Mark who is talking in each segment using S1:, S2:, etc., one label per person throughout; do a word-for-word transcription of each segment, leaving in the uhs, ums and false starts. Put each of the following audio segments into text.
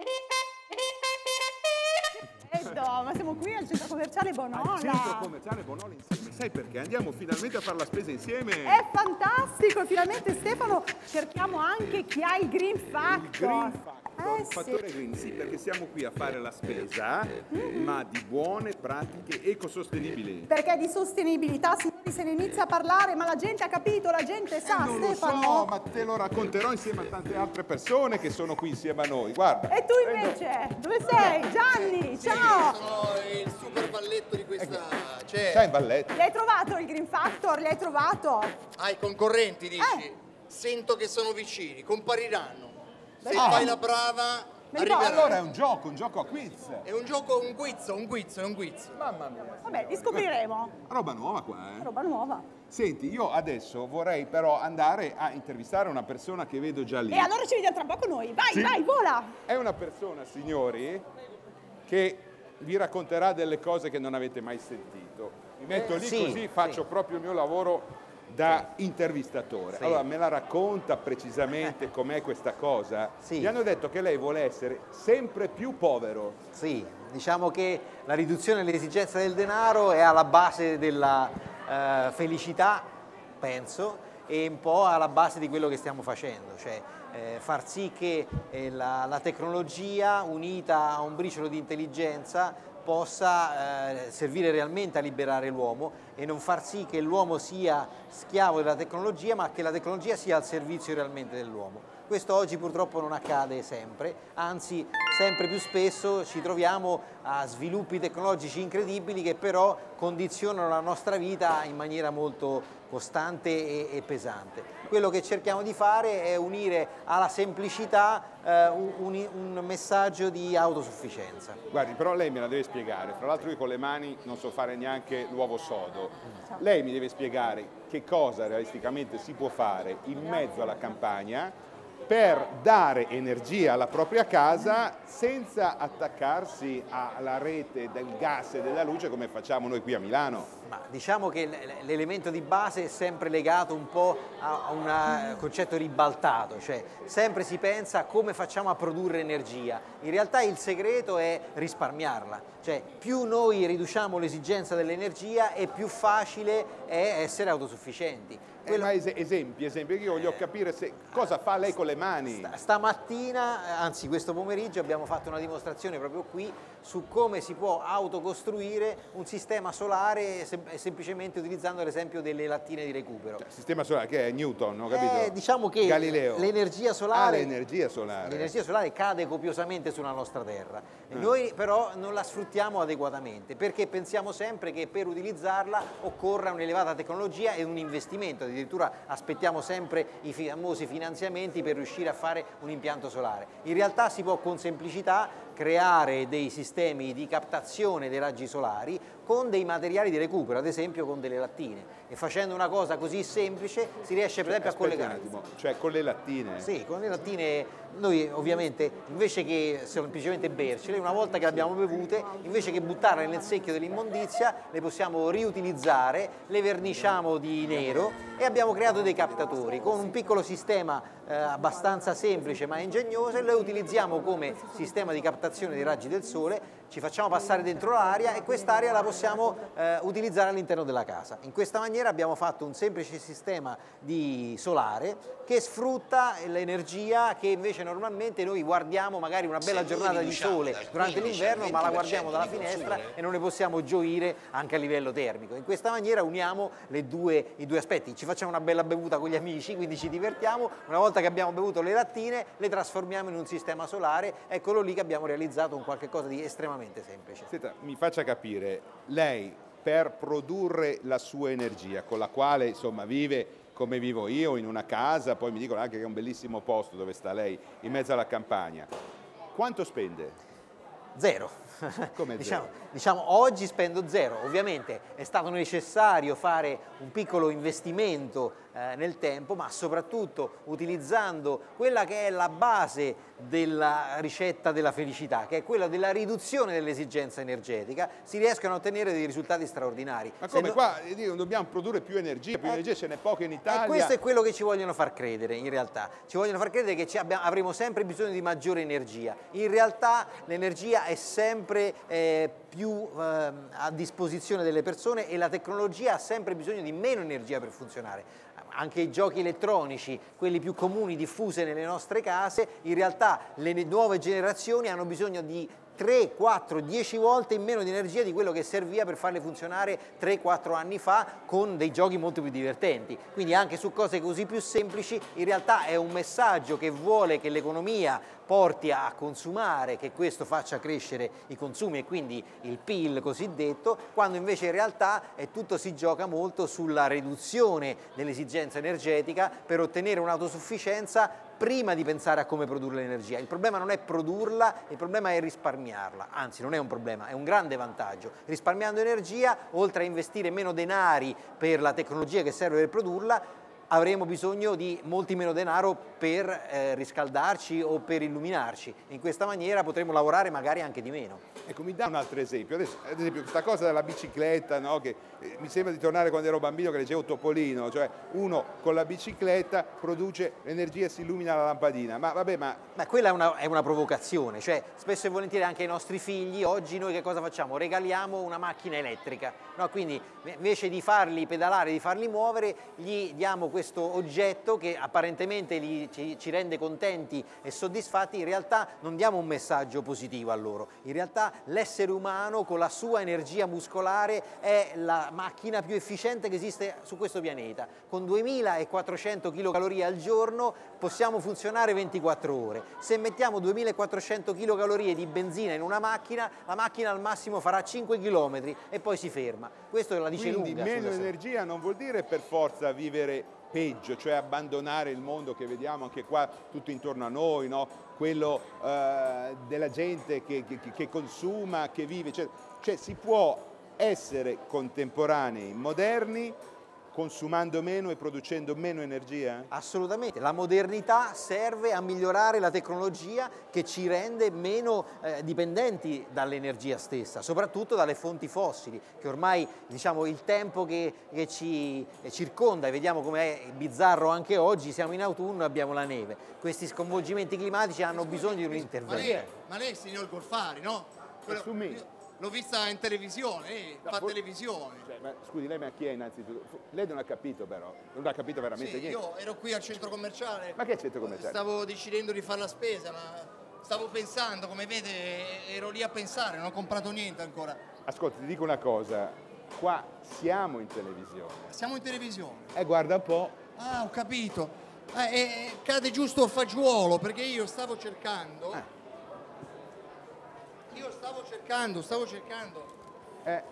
S1: Ma siamo qui al centro commerciale Bonola.
S2: Al centro commerciale Bonola insieme. Sai perché? Andiamo finalmente a fare la spesa insieme.
S1: È fantastico, finalmente Stefano cerchiamo anche chi ha il Green Factor.
S2: Il Green Factor.
S1: Eh,
S2: il fattore
S1: sì.
S2: green, sì, perché siamo qui a fare la spesa, mm. ma di buone pratiche ecosostenibili.
S1: Perché di sostenibilità, signori, se ne inizia a parlare, ma la gente ha capito, la gente sa,
S2: eh, non
S1: Stefano.
S2: Lo so, ma te lo racconterò insieme a tante altre persone che sono qui insieme a noi. Guarda.
S1: E tu invece? Dove sei? Gianni,
S3: sì,
S1: ciao!
S3: Sono il super valletto di questa... C'è
S2: C'è il valletto.
S1: Li hai trovato il Green Factor? Li hai trovato?
S3: Ah, i concorrenti, dici?
S1: Eh.
S3: Sento che sono vicini, compariranno. Se
S2: Ah.
S3: fai la brava,
S1: Mi
S3: arriveranno.
S2: Allora è un gioco, un gioco a quiz.
S3: È un gioco, un quiz, un quiz, è un quiz.
S2: Mamma mia.
S1: Vabbè, li scopriremo.
S2: Roba nuova qua, eh.
S1: Roba nuova.
S2: Senti, io adesso vorrei però andare a intervistare una persona che vedo già lì.
S1: E allora ci vediamo tra poco noi. Vai,
S2: Sì.
S1: vai, vola!
S2: È una persona, signori, che vi racconterà delle cose che non avete mai sentito. Mi metto
S4: Eh,
S2: lì
S4: sì,
S2: così faccio
S4: sì.
S2: proprio il mio lavoro da intervistatore.
S4: Sì.
S2: Allora, me la racconta precisamente com'è questa cosa?
S4: Sì.
S2: Mi hanno detto che lei vuole essere sempre più povero.
S4: Sì, diciamo che la riduzione dell'esigenza del denaro è alla base della eh, felicità, penso, e un po' alla base di quello che stiamo facendo, cioè eh, far sì che eh, la, la tecnologia unita a un briciolo di intelligenza possa eh, servire realmente a liberare l'uomo e non far sì che l'uomo sia schiavo della tecnologia, ma che la tecnologia sia al servizio realmente dell'uomo. Questo oggi purtroppo non accade sempre, anzi sempre più spesso ci troviamo a sviluppi tecnologici incredibili che però condizionano la nostra vita in maniera molto costante e, e pesante. Quello che cerchiamo di fare è unire alla semplicità eh, un, un messaggio di autosufficienza.
S2: Guardi, però lei me la deve spiegare. Fra l'altro io con le mani non so fare neanche l'uovo sodo. Lei mi deve spiegare che cosa realisticamente si può fare in mezzo alla campagna per dare energia alla propria casa senza attaccarsi alla rete del gas e della luce come facciamo noi qui a Milano.
S4: Ma diciamo che l'elemento di base è sempre legato un po' a un concetto ribaltato, cioè sempre si pensa a come facciamo a produrre energia. In realtà il segreto è risparmiarla, cioè più noi riduciamo l'esigenza dell'energia e più facile è essere autosufficienti.
S2: Eh, ma es esempi, esempi, io voglio capire se, cosa fa lei con le mani.
S4: St stamattina, anzi questo pomeriggio, abbiamo fatto una dimostrazione proprio qui su come si può autocostruire un sistema solare sem semplicemente utilizzando ad esempio delle lattine di recupero.
S2: Cioè, sistema solare che è Newton, ho capito?
S4: Eh, diciamo che
S2: Galileo.
S4: l'energia solare,
S2: ah, l'energia solare.
S4: l'energia solare cade copiosamente sulla nostra terra. E noi però non la sfruttiamo adeguatamente perché pensiamo sempre che per utilizzarla occorra un'elevata tecnologia e un investimento. Addirittura aspettiamo sempre i famosi finanziamenti per riuscire a fare un impianto solare. In realtà si può con semplicità creare dei sistemi di captazione dei raggi solari con dei materiali di recupero, ad esempio con delle lattine. E facendo una cosa così semplice si riesce per esempio a collegare.
S2: Un attimo, cioè con le lattine?
S4: Sì, con le lattine noi ovviamente invece che semplicemente bercele, una volta che le abbiamo bevute, invece che buttarle nel secchio dell'immondizia, le possiamo riutilizzare, le verniciamo di nero e abbiamo creato dei captatori con un piccolo sistema eh, abbastanza semplice ma ingegnoso e le utilizziamo come sistema di captazione dei raggi del sole, ci facciamo passare dentro l'aria e quest'aria la possiamo eh, utilizzare all'interno della casa. In questa maniera abbiamo fatto un semplice sistema di solare che sfrutta l'energia che invece normalmente noi guardiamo magari una bella giornata di sole durante l'inverno ma la guardiamo dalla finestra e non ne possiamo gioire anche a livello termico. In questa maniera uniamo le due, i due aspetti, ci facciamo una bella bevuta con gli amici, quindi ci divertiamo, una volta che abbiamo bevuto le lattine le trasformiamo in un sistema solare, eccolo lì che abbiamo realizzato un qualche cosa di estremamente semplice.
S2: Senta, mi faccia capire, lei per produrre la sua energia con la quale insomma vive come vivo io in una casa, poi mi dicono anche che è un bellissimo posto dove sta lei in mezzo alla campagna, quanto spende?
S4: Zero.
S2: Come
S4: diciamo,
S2: zero?
S4: diciamo oggi spendo zero, ovviamente è stato necessario fare un piccolo investimento eh, nel tempo, ma soprattutto utilizzando quella che è la base della ricetta della felicità, che è quella della riduzione dell'esigenza energetica, si riescono a ottenere dei risultati straordinari.
S2: Ma
S4: Se
S2: come
S4: no-
S2: qua eh, non dobbiamo produrre più energia, più
S4: Eh,
S2: energia ce n'è poca in Italia.
S4: E questo è quello che ci vogliono far credere in realtà, ci vogliono far credere che ci abbia- avremo sempre bisogno di maggiore energia, in realtà l'energia è sempre eh, più eh, a disposizione delle persone e la tecnologia ha sempre bisogno di meno energia per funzionare. Anche i giochi elettronici, quelli più comuni diffuse nelle nostre case, in realtà le nuove generazioni hanno bisogno di tre, quattro, dieci volte in meno di energia di quello che serviva per farle funzionare tre quattro anni fa con dei giochi molto più divertenti. Quindi anche su cose così più semplici in realtà è un messaggio che vuole che l'economia porti a consumare, che questo faccia crescere i consumi e quindi il P I L cosiddetto, quando invece in realtà è tutto si gioca molto sulla riduzione dell'esigenza energetica per ottenere un'autosufficienza prima di pensare a come produrre l'energia. Il problema non è produrla, il problema è risparmiarla, anzi non è un problema, è un grande vantaggio. Risparmiando energia, oltre a investire meno denari per la tecnologia che serve per produrla, avremo bisogno di molti meno denaro per eh, riscaldarci o per illuminarci. In questa maniera potremo lavorare magari anche di meno.
S2: Ecco, mi dà un altro esempio. Adesso, ad esempio, questa cosa della bicicletta, no? Che eh, mi sembra di tornare quando ero bambino che leggevo Topolino, cioè uno con la bicicletta produce l'energia e si illumina la lampadina. Ma vabbè, ma
S4: Ma quella è una, è una provocazione, cioè spesso e volentieri anche ai nostri figli, oggi noi che cosa facciamo? Regaliamo una macchina elettrica, no? Quindi invece di farli pedalare, di farli muovere, gli diamo questo oggetto che apparentemente li, ci, ci rende contenti e soddisfatti, in realtà non diamo un messaggio positivo a loro, in realtà l'essere umano con la sua energia muscolare è la macchina più efficiente che esiste su questo pianeta, con duemilaquattrocento chilocalorie al giorno possiamo funzionare ventiquattro ore, se mettiamo duemilaquattrocento chilocalorie di benzina in una macchina, la macchina al massimo farà cinque chilometri e poi si ferma, questo la dice
S2: quindi
S4: lunga.
S2: meno
S4: sulla-
S2: energia non vuol dire per forza vivere peggio, cioè abbandonare il mondo che vediamo anche qua tutto intorno a noi, no? Quello eh, della gente che, che, che consuma, che vive, cioè, cioè si può essere contemporanei, moderni, consumando meno e producendo meno energia?
S4: Assolutamente, la modernità serve a migliorare la tecnologia che ci rende meno eh, dipendenti dall'energia stessa, soprattutto dalle fonti fossili, che ormai diciamo, il tempo che, che ci circonda, e vediamo com'è bizzarro anche oggi, siamo in autunno e abbiamo la neve. Questi sconvolgimenti climatici hanno bisogno di un
S3: Ma
S4: intervento.
S3: lei, ma lei signor Golfari, no? Quello-
S2: Su me.
S3: io L'ho vista in televisione, eh,
S2: No,
S3: fa
S2: for-
S3: televisione.
S2: Cioè, ma scusi, lei ma chi è innanzitutto? Lei non ha capito però, non ha capito veramente
S3: Sì,
S2: niente.
S3: io ero qui al centro commerciale.
S2: Ma che centro commerciale?
S3: Stavo decidendo di fare la spesa, ma stavo pensando, come vede, ero lì a pensare, non ho comprato niente ancora.
S2: Ascolti, ti dico una cosa, qua siamo in televisione.
S3: Siamo in televisione.
S2: Eh, guarda un po'.
S3: Ah, ho capito. Eh, eh, cade giusto a fagiolo, perché io stavo cercando.
S2: Ah.
S3: Io stavo cercando, stavo cercando
S2: Eh,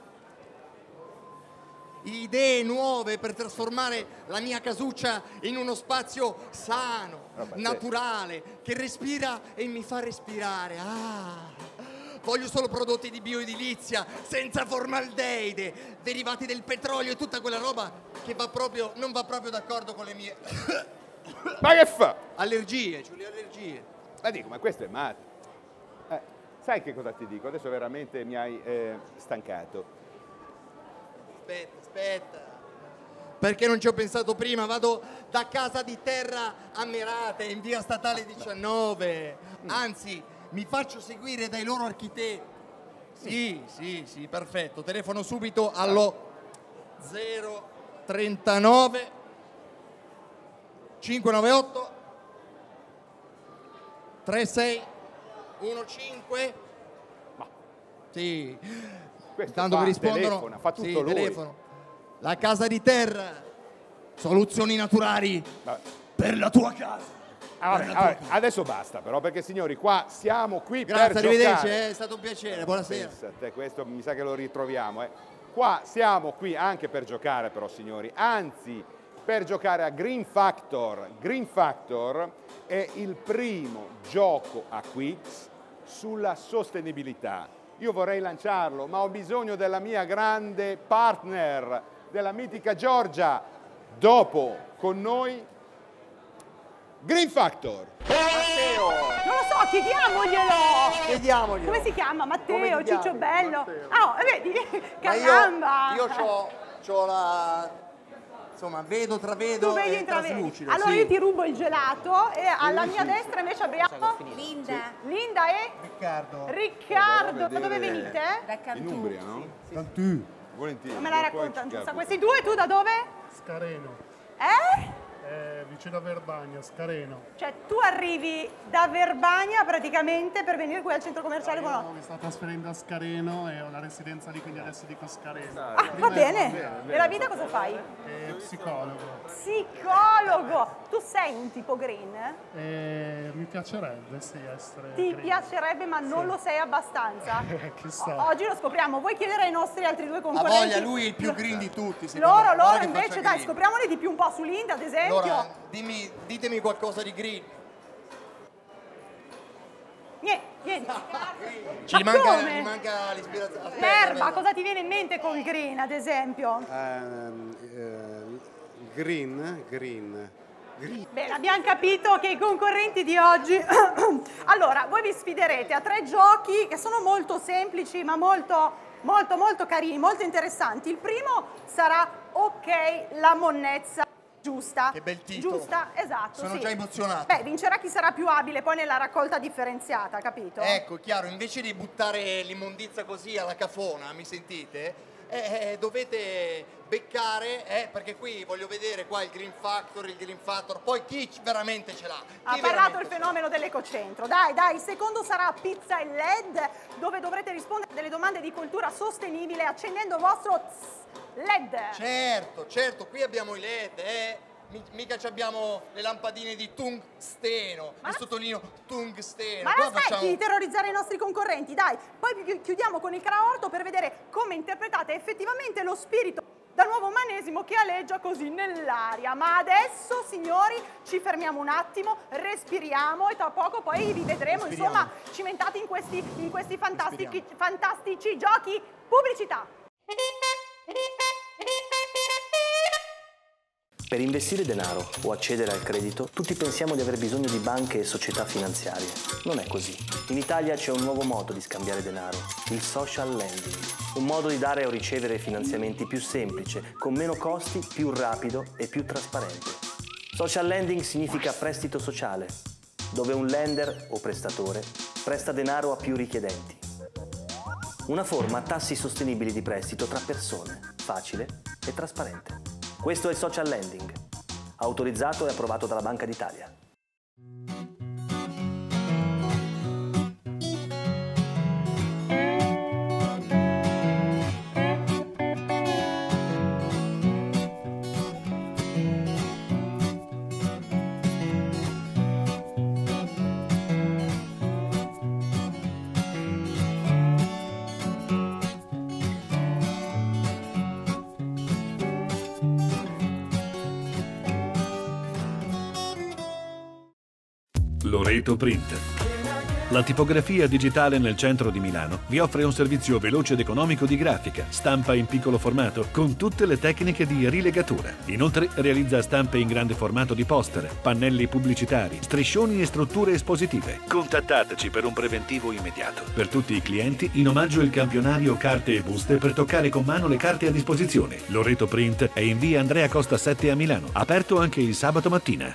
S3: idee nuove per trasformare la mia casuccia in uno spazio sano,
S2: Roba
S3: naturale, che respira e mi fa respirare. Ah, voglio solo prodotti di bioedilizia, senza formaldeide, derivati del petrolio e tutta quella roba che va proprio, non va proprio d'accordo con le mie
S2: ma che fa?
S3: allergie, cioè le allergie.
S2: Ma dico, ma questo è matto. Eh, sai che cosa ti dico? Adesso veramente mi hai eh, stancato.
S3: Aspetta, aspetta. Perché non ci ho pensato prima? Vado da Casa di Terra a Merate, in via statale diciannove. Anzi, mi faccio seguire dai loro architetti. Sì, sì, sì, perfetto. Telefono subito allo zero trentanove cinquecentonovantaotto trentasei quindici.
S2: Ma
S3: Sì.
S2: questo
S3: Intanto
S2: fa,
S3: mi rispondono.
S2: telefona, fa tutto
S3: Sì,
S2: lui.
S3: telefono. La Casa di Terra, soluzioni naturali
S2: Vabbè.
S3: per la tua casa.
S2: Ah, vabbè, vabbè, adesso basta però, perché signori, qua siamo qui
S3: Grazie,
S2: per
S3: arrivederci,
S2: giocare.
S3: eh, è stato un piacere, buonasera.
S2: Pensa a te, questo mi sa che lo ritroviamo. Eh. Qua siamo qui anche per giocare però, signori, anzi per giocare a Green Factor. Green Factor è il primo gioco a quiz sulla sostenibilità. io vorrei lanciarlo, ma ho bisogno della mia grande partner, della mitica Giorgia. Dopo, con noi, Green Factor.
S4: Matteo!
S1: Non lo so, chiediamoglielo!
S4: Chiediamoglielo.
S1: Come si chiama? Matteo,
S4: Come ti chiami?
S1: Ciccio Bello.
S3: Matteo.
S1: Ah, oh, vedi,
S3: Ma io,
S1: caramba!
S3: io c'ho, c'ho la... Insomma, vedo, travedo
S1: Tu vedi
S3: e
S1: intravedi.
S3: traslucido.
S1: Allora
S3: sì.
S1: io ti rubo il gelato e alla mia destra invece abbiamo
S5: Linda,
S1: Linda e
S3: Riccardo.
S1: Riccardo. Da
S2: Vedere-
S1: dove venite?
S5: da
S2: In
S5: Cantù.
S2: Umbria, no?
S3: Cantù.
S2: Volentieri.
S1: Me la
S2: poi
S1: raccontano
S2: ci
S1: tutta.
S2: capita.
S1: Questi due, tu da dove?
S6: Scareno,
S1: Eh?
S6: eh, vicino a Verbagna, Scareno.
S1: Cioè tu arrivi da Verbania praticamente per venire qui al centro commerciale con...
S6: Io mi sto trasferendo a Scareno e ho la residenza lì, quindi adesso dico Scareno.
S1: Ah,
S6: Prima
S1: va
S6: ero-
S1: bene. E la vita cosa fai?
S6: eh, psicologo.
S1: Psicologo! Tu sei un tipo green?
S6: E mi piacerebbe, sì, essere
S1: Ti
S6: green.
S1: piacerebbe ma non lo sei abbastanza?
S6: Eh, chissà.
S1: Oggi lo scopriamo. Vuoi chiedere ai nostri altri due
S3: A
S1: concorrenti?
S3: voglia, lui è il più green di tutti. secondo
S1: Loro,
S3: me. Guarda
S1: loro
S3: che
S1: invece,
S3: faccia
S1: dai,
S3: green.
S1: scopriamone di più un po' su Linda, ad esempio.
S3: Allora, dimmi, ditemi qualcosa di green.
S1: Niente, niente.
S3: Ci
S1: Ma
S3: manca,
S1: come?
S3: gli manca l'ispirazione. Aspetta,
S1: L'erba,
S3: aspetta.
S1: cosa ti viene in mente col green, ad esempio?
S7: Ehm, eh, green, green, green.
S1: Bene, abbiamo capito che i concorrenti di oggi... Allora, voi vi sfiderete a tre giochi che sono molto semplici, ma molto, molto, molto carini, molto interessanti. Il primo sarà Ok, la monnezza giusta.
S3: Che bel titolo.
S1: Giusta, esatto,
S3: Sono
S1: sì.
S3: già emozionato.
S1: Beh, vincerà chi sarà più abile poi nella raccolta differenziata, capito?
S3: Ecco, chiaro, invece di buttare l'immondizia così alla cafona, mi sentite? Eh, eh, dovete beccare, eh, perché qui voglio vedere qua il Green Factor, il Green Factor, poi chi c- veramente ce l'ha?
S1: Ha
S3: Chi
S1: parlato
S3: veramente
S1: il
S3: ce l'ha?
S1: fenomeno dell'ecocentro. Dai, dai, il secondo sarà Pizza e L E D, dove dovrete rispondere a delle domande di cultura sostenibile accendendo il vostro L E D.
S3: Certo, certo, qui abbiamo i L E D, eh. Mi- Mica ci abbiamo le lampadine di tungsteno,
S1: Ma
S3: e
S1: la-
S3: sottolineo tungsteno.
S1: Ma
S3: Qua
S1: non aspetti
S3: facciamo-
S1: di terrorizzare i nostri concorrenti, dai. Poi vi- chiudiamo con il Craorto per vedere come interpretate effettivamente lo spirito da nuovo umanesimo che aleggia così nell'aria. Ma adesso, signori, ci fermiamo un attimo, respiriamo e tra poco poi vi vedremo,
S3: Respiriamo.
S1: insomma, cimentati in questi, in questi fantastici, fantastici giochi. Pubblicità.
S8: Per investire denaro o accedere al credito, tutti pensiamo di aver bisogno di banche e società finanziarie. Non è così. In Italia c'è un nuovo modo di scambiare denaro, il social lending. Un modo di dare o ricevere finanziamenti più semplice, con meno costi, più rapido e più trasparente. Social lending significa prestito sociale, dove un lender o prestatore presta denaro a più richiedenti. Una forma a tassi sostenibili di prestito tra persone, facile e trasparente. Questo è il social lending, autorizzato e approvato dalla Banca d'Italia.
S9: Loreto Print. La tipografia digitale nel centro di Milano vi offre un servizio veloce ed economico di grafica, stampa in piccolo formato con tutte le tecniche di rilegatura. Inoltre realizza stampe in grande formato di poster, pannelli pubblicitari, striscioni e strutture espositive. Contattateci per un preventivo immediato. Per tutti i clienti in omaggio il campionario carte e buste per toccare con mano le carte a disposizione. Loreto Print è in via Andrea Costa sette a Milano, aperto anche il sabato mattina.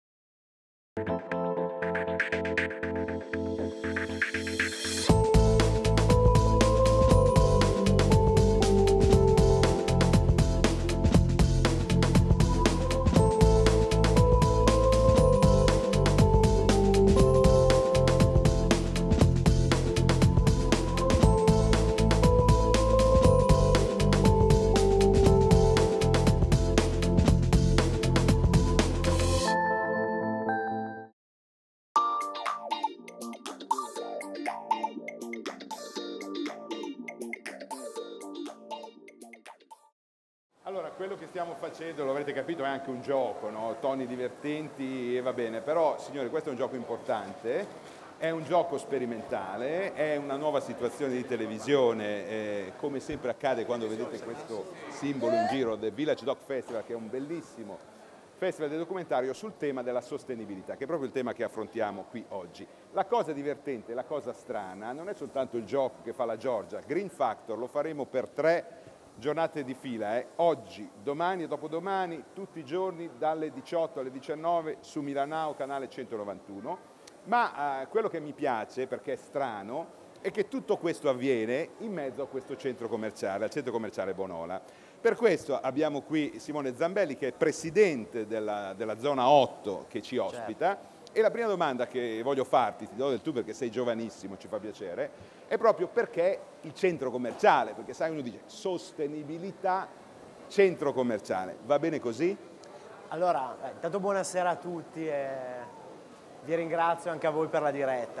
S2: Allora, quello che stiamo facendo, lo avrete capito, è anche un gioco, no? Toni divertenti e va bene, però signori questo è un gioco importante È un gioco sperimentale, è una nuova situazione di televisione, eh, come sempre accade quando vedete questo simbolo in giro del Village Doc Festival, che è un bellissimo festival del documentario sul tema della sostenibilità, che è proprio il tema che affrontiamo qui oggi. La cosa divertente, la cosa strana, non è soltanto il gioco che fa la Giorgia, Green Factor lo faremo per tre giornate di fila, eh. Oggi, domani e dopodomani, tutti i giorni dalle diciotto alle diciannove su Milanao, canale centonovantuno. Ma eh, quello che mi piace, perché è strano, è che tutto questo avviene in mezzo a questo centro commerciale, al centro commerciale Bonola. Per questo abbiamo qui Simone Zambelli, che è presidente della, della zona otto che ci ospita. Certo. E la prima domanda che voglio farti, ti do del tu perché sei giovanissimo, ci fa piacere, è proprio perché il centro commerciale, perché sai, uno dice sostenibilità, centro commerciale, va bene così?
S5: Allora, eh, intanto buonasera a tutti e vi ringrazio anche a voi per la diretta.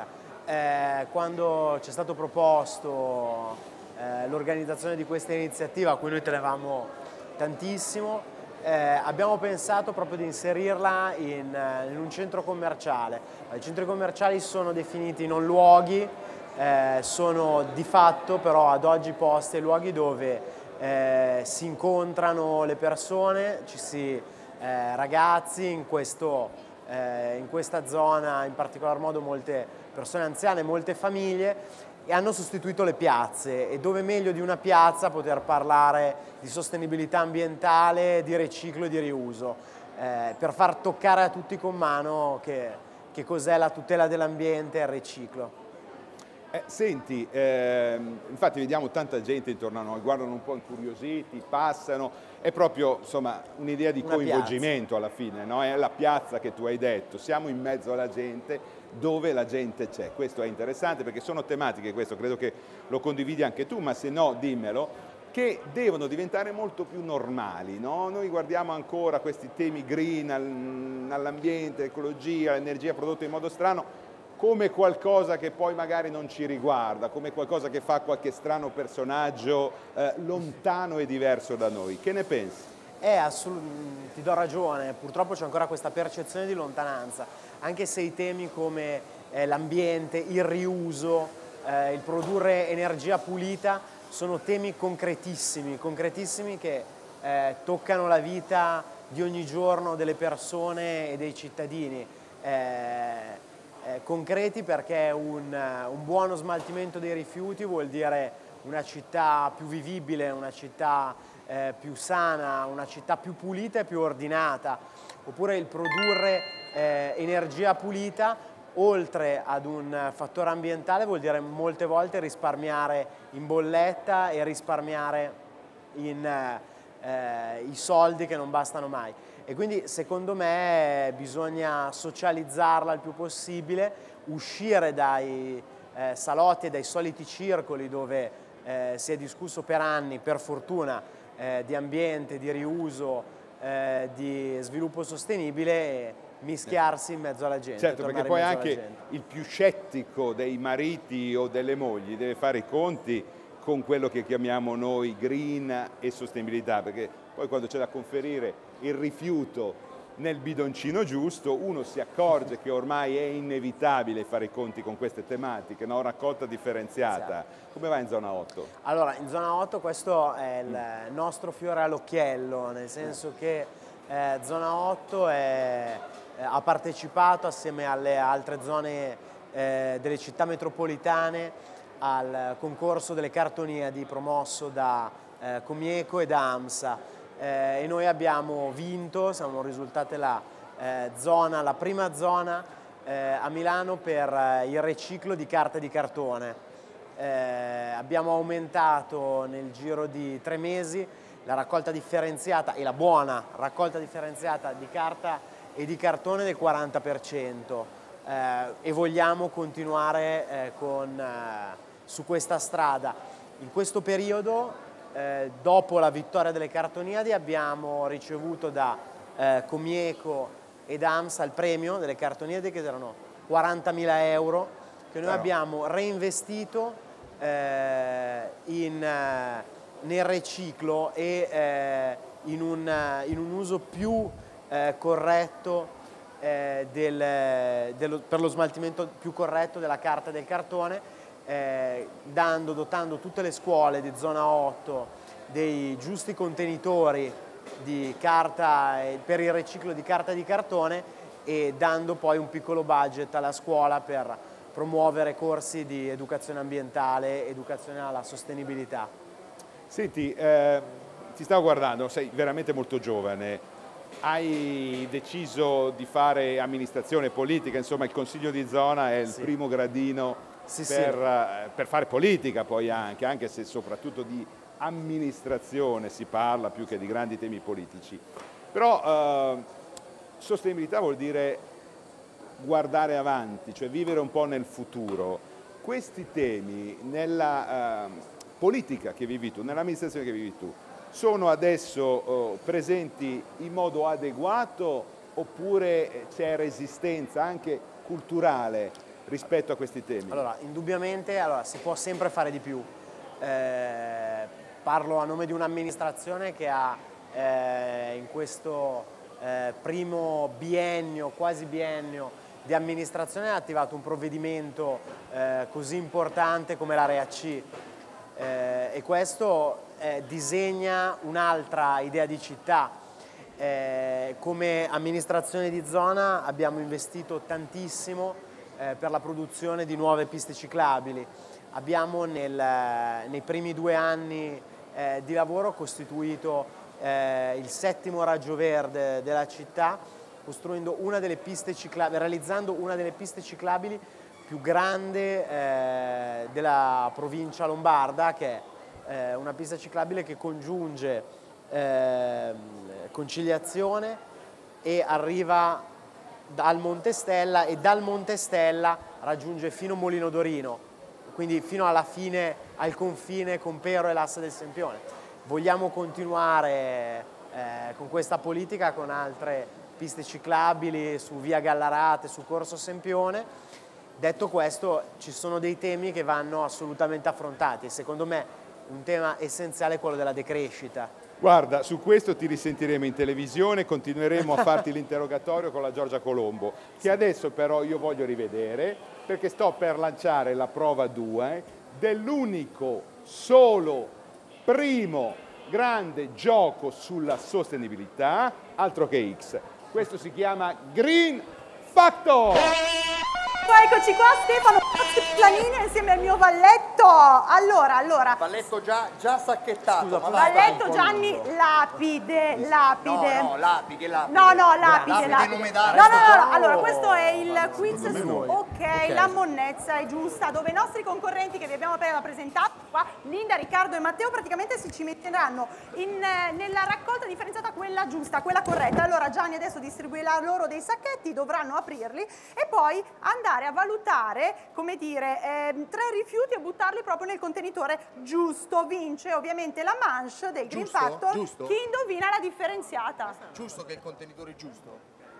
S5: Eh, quando ci è stato proposto eh, l'organizzazione di questa iniziativa, a cui noi tenevamo tantissimo, eh, abbiamo pensato proprio di inserirla in, eh, in un centro commerciale. I centri commerciali sono definiti non luoghi, eh, sono di fatto però ad oggi posti luoghi dove eh, si incontrano le persone, ci si, eh, ragazzi in questo Eh, in questa zona, in particolar modo molte persone anziane, molte famiglie, e hanno sostituito le piazze, e dove meglio di una piazza poter parlare di sostenibilità ambientale, di riciclo e di riuso, eh, per far toccare a tutti con mano che, che cos'è la tutela dell'ambiente e il riciclo.
S2: Eh, senti, ehm, infatti vediamo tanta gente intorno a noi, guardano un po' incuriositi, passano, è proprio insomma un'idea di coinvolgimento alla fine, no? È la piazza che tu hai detto, siamo in mezzo alla gente, dove la gente c'è. Questo è interessante perché sono tematiche, questo credo che lo condividi anche tu, ma se no dimmelo, che devono diventare molto più normali, no? Noi guardiamo ancora questi temi green, all'ambiente, ecologia, l'energia prodotta in modo strano, come qualcosa che poi magari non ci riguarda, come qualcosa che fa qualche strano personaggio eh, lontano e diverso da noi. Che ne pensi?
S5: Eh, ti do ragione, purtroppo c'è ancora questa percezione di lontananza, anche se i temi come eh, l'ambiente, il riuso, eh, il produrre energia pulita sono temi concretissimi, concretissimi che eh, toccano la vita di ogni giorno delle persone e dei cittadini. Eh, Eh, concreti perché un, un buono smaltimento dei rifiuti vuol dire una città più vivibile, una città eh, più sana, una città più pulita e più ordinata, oppure il produrre eh, energia pulita, oltre ad un fattore ambientale, vuol dire molte volte risparmiare in bolletta e risparmiare in eh, i soldi che non bastano mai. E quindi secondo me bisogna socializzarla il più possibile, uscire dai eh, salotti e dai soliti circoli dove eh, si è discusso per anni, per fortuna, eh, di ambiente, di riuso, eh, di sviluppo sostenibile, e mischiarsi in mezzo alla gente.
S2: Certo, perché poi anche il più scettico dei mariti o delle mogli deve fare i conti con quello che chiamiamo noi green e sostenibilità, perché poi quando c'è da conferire il rifiuto nel bidoncino giusto, uno si accorge che ormai è inevitabile fare i conti con queste tematiche, no? Raccolta differenziata. Come va in zona otto?
S5: Allora, in zona otto questo è il nostro fiore all'occhiello, nel senso che eh, zona otto è, eh, ha partecipato assieme alle altre zone eh, delle città metropolitane al concorso delle cartoniadi promosso da eh, Comieco e da AMSA. Eh, e noi abbiamo vinto, siamo risultate la, eh, zona, la prima zona eh, a Milano per eh, il riciclo di carta e di cartone. Eh, abbiamo aumentato nel giro di tre mesi la raccolta differenziata e la buona raccolta differenziata di carta e di cartone del quaranta per cento eh, e vogliamo continuare eh, con, eh, su questa strada. In questo periodo, Eh, dopo la vittoria delle cartoniadi, abbiamo ricevuto da eh, Comieco e da AMSA il premio delle cartoniadi, che erano quarantamila euro, che noi abbiamo reinvestito eh, in, eh, nel riciclo e eh, in, un, in un uso più eh, corretto eh, del, dello, per lo smaltimento più corretto della carta e del cartone, eh, dando, dotando tutte le scuole di zona otto dei giusti contenitori di carta eh, per il riciclo di carta e di cartone, e dando poi un piccolo budget alla scuola per promuovere corsi di educazione ambientale, educazione alla sostenibilità.
S2: Senti, eh, ti stavo guardando, sei veramente molto giovane, hai deciso di fare amministrazione politica, insomma il consiglio di zona è il
S5: Sì.
S2: primo gradino
S5: Sì,
S2: per,
S5: sì.
S2: eh, per fare politica poi anche, anche se soprattutto di amministrazione si parla più che di grandi temi politici. Però eh, sostenibilità vuol dire guardare avanti, cioè vivere un po' nel futuro. Questi temi nella eh, politica che vivi tu, nell'amministrazione che vivi tu, sono adesso eh, presenti in modo adeguato oppure c'è resistenza anche culturale rispetto a questi temi?
S5: Allora, indubbiamente allora, si può sempre fare di più. Eh, parlo a nome di un'amministrazione che ha eh, in questo eh, primo biennio, quasi biennio di amministrazione, ha attivato un provvedimento eh, così importante come l'area C, eh, e questo eh, disegna un'altra idea di città. Eh, come amministrazione di zona abbiamo investito tantissimo eh, per la produzione di nuove piste ciclabili. Abbiamo nel, nei primi due anni eh, di lavoro costituito eh, il settimo raggio verde della città, costruendo una delle piste ciclabili, realizzando una delle piste ciclabili più grandi eh, della provincia lombarda, che è eh, una pista ciclabile che congiunge eh, Conciliazione e arriva dal Monte Stella, e dal Monte Stella raggiunge fino Molino d'Orino, quindi fino alla fine, al confine con Pero e l'Assa del Sempione. Vogliamo continuare eh, con questa politica con altre piste ciclabili su via Gallarate, su Corso Sempione. Detto questo, ci sono dei temi che vanno assolutamente affrontati. Secondo me un tema essenziale è quello della decrescita.
S2: Guarda, su questo ti risentiremo in televisione, continueremo a farti l'interrogatorio con la Giorgia Colombo, che adesso però io voglio rivedere, perché sto per lanciare la prova due dell'unico, solo, primo grande gioco sulla sostenibilità, altro che X. Questo si chiama Green Factor!
S1: Eccoci qua, Stefano Planini insieme al mio valletto. Allora, allora.
S3: Valletto già, già sacchettato.
S5: Scusa,
S3: ma vai,
S1: Valletto Gianni, lapide, lapide.
S3: No, no, lapide, lapide.
S1: No, no, lapide,
S3: Lapide
S1: lapide.
S3: non mi dare
S1: No, no,
S3: sto
S1: no, no,
S3: gioco.
S1: allora questo è il quiz su,
S2: noi.
S1: ok, la monnezza è giusta, dove i nostri concorrenti che vi abbiamo appena presentato, qua, Linda, Riccardo e Matteo, praticamente si ci metteranno in, eh, nella raccolta differenziata quella giusta, quella corretta. Allora Gianni adesso distribuirà loro dei sacchetti, dovranno aprirli e poi andare a valutare, come dire, eh, tre rifiuti e buttarli proprio nel contenitore giusto. Vince ovviamente la manche del Green
S3: Giusto?
S1: Factor,
S3: Giusto?
S1: chi indovina la differenziata.
S3: Giusto che il contenitore è giusto?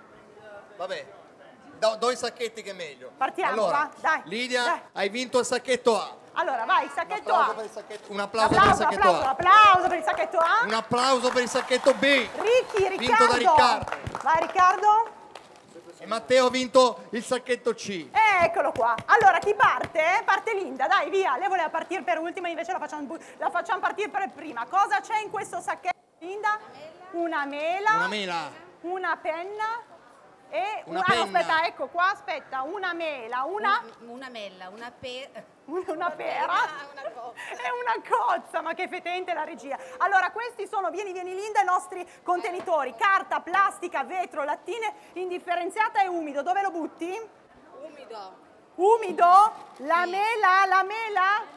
S3: Vabbè, do, do i sacchetti che è meglio.
S1: Partiamo,
S3: allora,
S1: va, dai,
S3: Lidia,
S1: dai.
S3: hai vinto il sacchetto A.
S1: Allora vai,
S3: Un
S1: sacchetto
S3: applauso
S1: A.
S3: per il sacchetto, un applauso per il
S1: Applauso,
S3: sacchetto
S1: applauso,
S3: A.
S1: applauso per il sacchetto A.
S3: Un applauso per il sacchetto B.
S1: Ricchi,
S3: Vinto
S1: Riccardo.
S3: da Riccardo.
S1: Vai Riccardo.
S3: E Matteo ha vinto il sacchetto C.
S1: Eccolo qua. Allora chi parte? Parte Linda, dai via. Lei voleva partire per ultima, invece la facciamo, la facciamo partire per prima. Cosa c'è in questo sacchetto, Linda? Una mela.
S3: Una mela.
S1: Una penna. E
S3: Una
S1: ah,
S3: penna.
S1: aspetta, ecco qua, aspetta, una mela, una,
S10: Una, una mela, una pera.
S1: una pera
S10: Una cozza.
S1: e una cozza, ma che fetente la regia. Allora questi sono, vieni vieni Linda, i nostri contenitori, carta, plastica, vetro, lattine, indifferenziata e umido. Dove lo butti?
S10: Umido.
S1: Umido? La mela, la mela?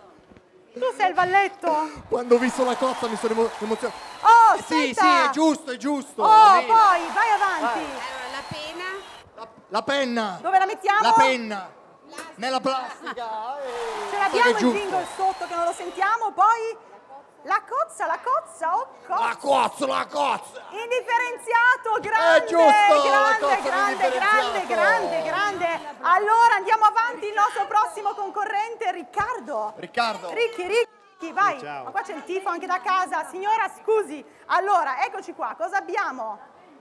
S1: Tu sei il valletto?
S3: Quando ho visto la cozza mi sono emo- emozionato.
S1: Oh,
S3: Eh, sì,
S1: aspetta.
S3: sì, è giusto, è giusto.
S1: Oh,
S3: va bene.
S1: poi, vai avanti.
S10: Allora, la pena.
S3: La, la penna.
S1: Dove la mettiamo?
S3: La penna. Nella plastica. eh.
S1: Ce l'abbiamo
S3: Che è
S1: il
S3: giusto.
S1: jingle sotto che non lo sentiamo, poi la cozza, la cozza, oh cozza.
S3: La cozza, la cozza.
S1: Indifferenziato, grande,
S3: È giusto, la
S1: grande,
S3: cozza
S1: grande, grande,
S3: indifferenziato.
S1: grande, grande. Allora andiamo avanti, il nostro prossimo concorrente, Riccardo.
S3: Riccardo.
S1: Ricchi, Ricchi, vai.
S7: Ciao.
S1: Ma qua c'è il tifo anche da casa. Signora, scusi. Allora, eccoci qua, cosa abbiamo?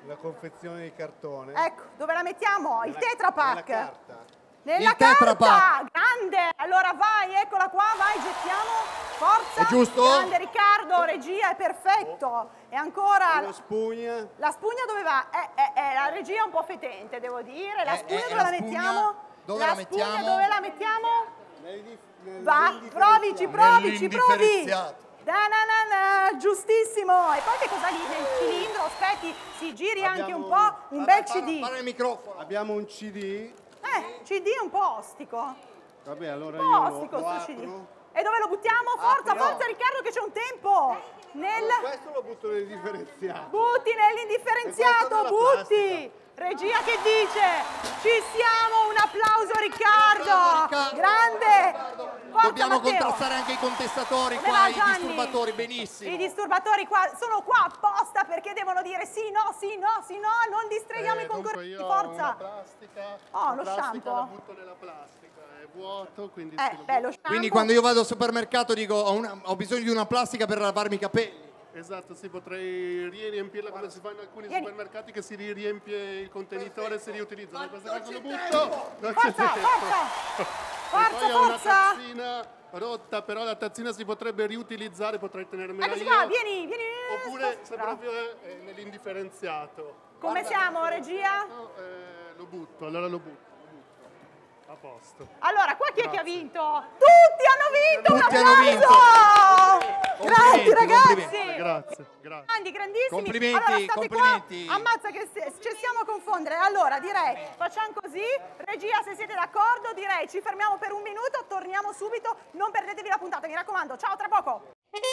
S7: La confezione di cartone.
S1: Ecco, dove la mettiamo? Il Tetra Pak.
S7: Nella carta.
S1: Nella
S3: Il Tetra
S1: carta!
S3: Pak.
S1: Grande! Allora vai, eccola qua, vai, gettiamo. Forza!
S3: È giusto?
S1: Grande Riccardo, regia, è perfetto. E ancora...
S7: La spugna.
S1: La spugna dove va? Eh, eh, eh, la regia è un po' fetente, devo dire. La
S3: Eh,
S1: spugna
S3: eh,
S1: dove
S3: la
S1: la
S3: spugna
S1: mettiamo?
S3: dove
S1: la
S3: la
S1: spugna
S3: mettiamo?
S1: dove la mettiamo?
S7: Nel- nel-
S1: Va,
S7: nell'indifferenziato.
S1: provici, provici, provi.
S3: Nell'indifferenziato.
S1: Da, na, na, na, giustissimo. E poi che cosa lì nel cilindro? Aspetti, si giri anche
S7: Abbiamo
S1: un po', un bel C D.
S3: Parla il microfono.
S7: Abbiamo un C D.
S1: Eh, C D è un po' ostico.
S7: Vabbè, allora
S1: Un
S7: io
S1: po'
S7: lo,
S1: ostico
S7: lo
S1: sto C D.
S7: apro.
S1: E dove lo buttiamo? Forza,
S3: Apri, no.
S1: forza Riccardo che c'è un tempo. Nel...
S7: Questo lo butto nel differenziato.
S1: Butti nell'indifferenziato,
S7: E questo nella
S1: butti! Regia che dice? Ci siamo, un applauso Riccardo!
S3: Riccardo.
S1: Grande! Forza,
S3: Dobbiamo
S1: Matteo.
S3: contrastare anche i contestatori
S1: Come
S3: qua,
S1: va,
S3: i
S1: Gianni?
S3: disturbatori, benissimo.
S1: I disturbatori qua sono qua apposta perché devono dire sì, no, sì, no, sì, no, non distraiamo
S6: Eh,
S1: i
S6: dunque
S1: concorrenti,
S6: io ho
S1: forza!
S6: una plastica,
S1: Oh,
S6: la
S1: lo
S6: plastica
S1: shampoo?
S6: la butto nella plastica, è vuoto, quindi
S1: Eh,
S6: sì, lo
S1: beh, lo
S6: butto.
S1: shampoo...
S3: Quindi quando io vado al supermercato dico ho, una- ho bisogno di una plastica per lavarmi i capelli.
S6: Esatto, sì, potrei riempirla come si fa in alcuni
S1: Vieni.
S6: supermercati che si riempie il contenitore e si riutilizza. In questo caso lo butto, non c'è
S1: Forza,
S6: tempo.
S1: forza!
S6: E
S1: Forza,
S6: poi ho una
S1: forza!
S6: tazzina rotta, però la tazzina si potrebbe riutilizzare, potrei tenermela
S1: Eccoci
S6: io.
S1: qua, vieni, vieni!
S6: Oppure se
S1: Bravo.
S6: proprio è è nell'indifferenziato.
S1: Come siamo, regia?
S6: No, eh, lo butto, allora lo butto, lo butto. A posto.
S1: Allora, qua chi è che
S6: Grazie.
S1: ha vinto? Tutti hanno vinto!
S3: Tutti
S1: un
S3: hanno
S1: applauso! Grandi
S3: Complimenti,
S1: ragazzi!
S3: complimenti.
S6: Grazie, grazie.
S1: Grandi, grandissimi!
S3: Complimenti,
S1: allora, state
S3: complimenti.
S1: Qua, ammazza che se- ci stiamo a confondere. Allora, direi, facciamo così. Regia, se siete d'accordo, direi ci fermiamo per un minuto, torniamo subito. Non perdetevi la puntata, mi raccomando. Ciao, tra poco!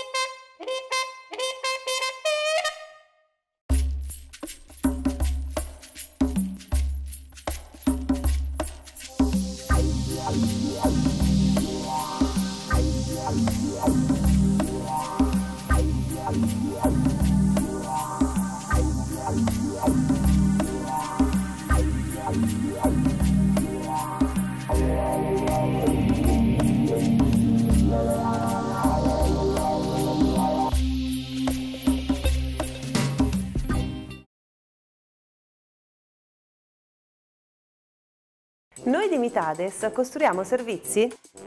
S11: Noi di Mitades costruiamo servizi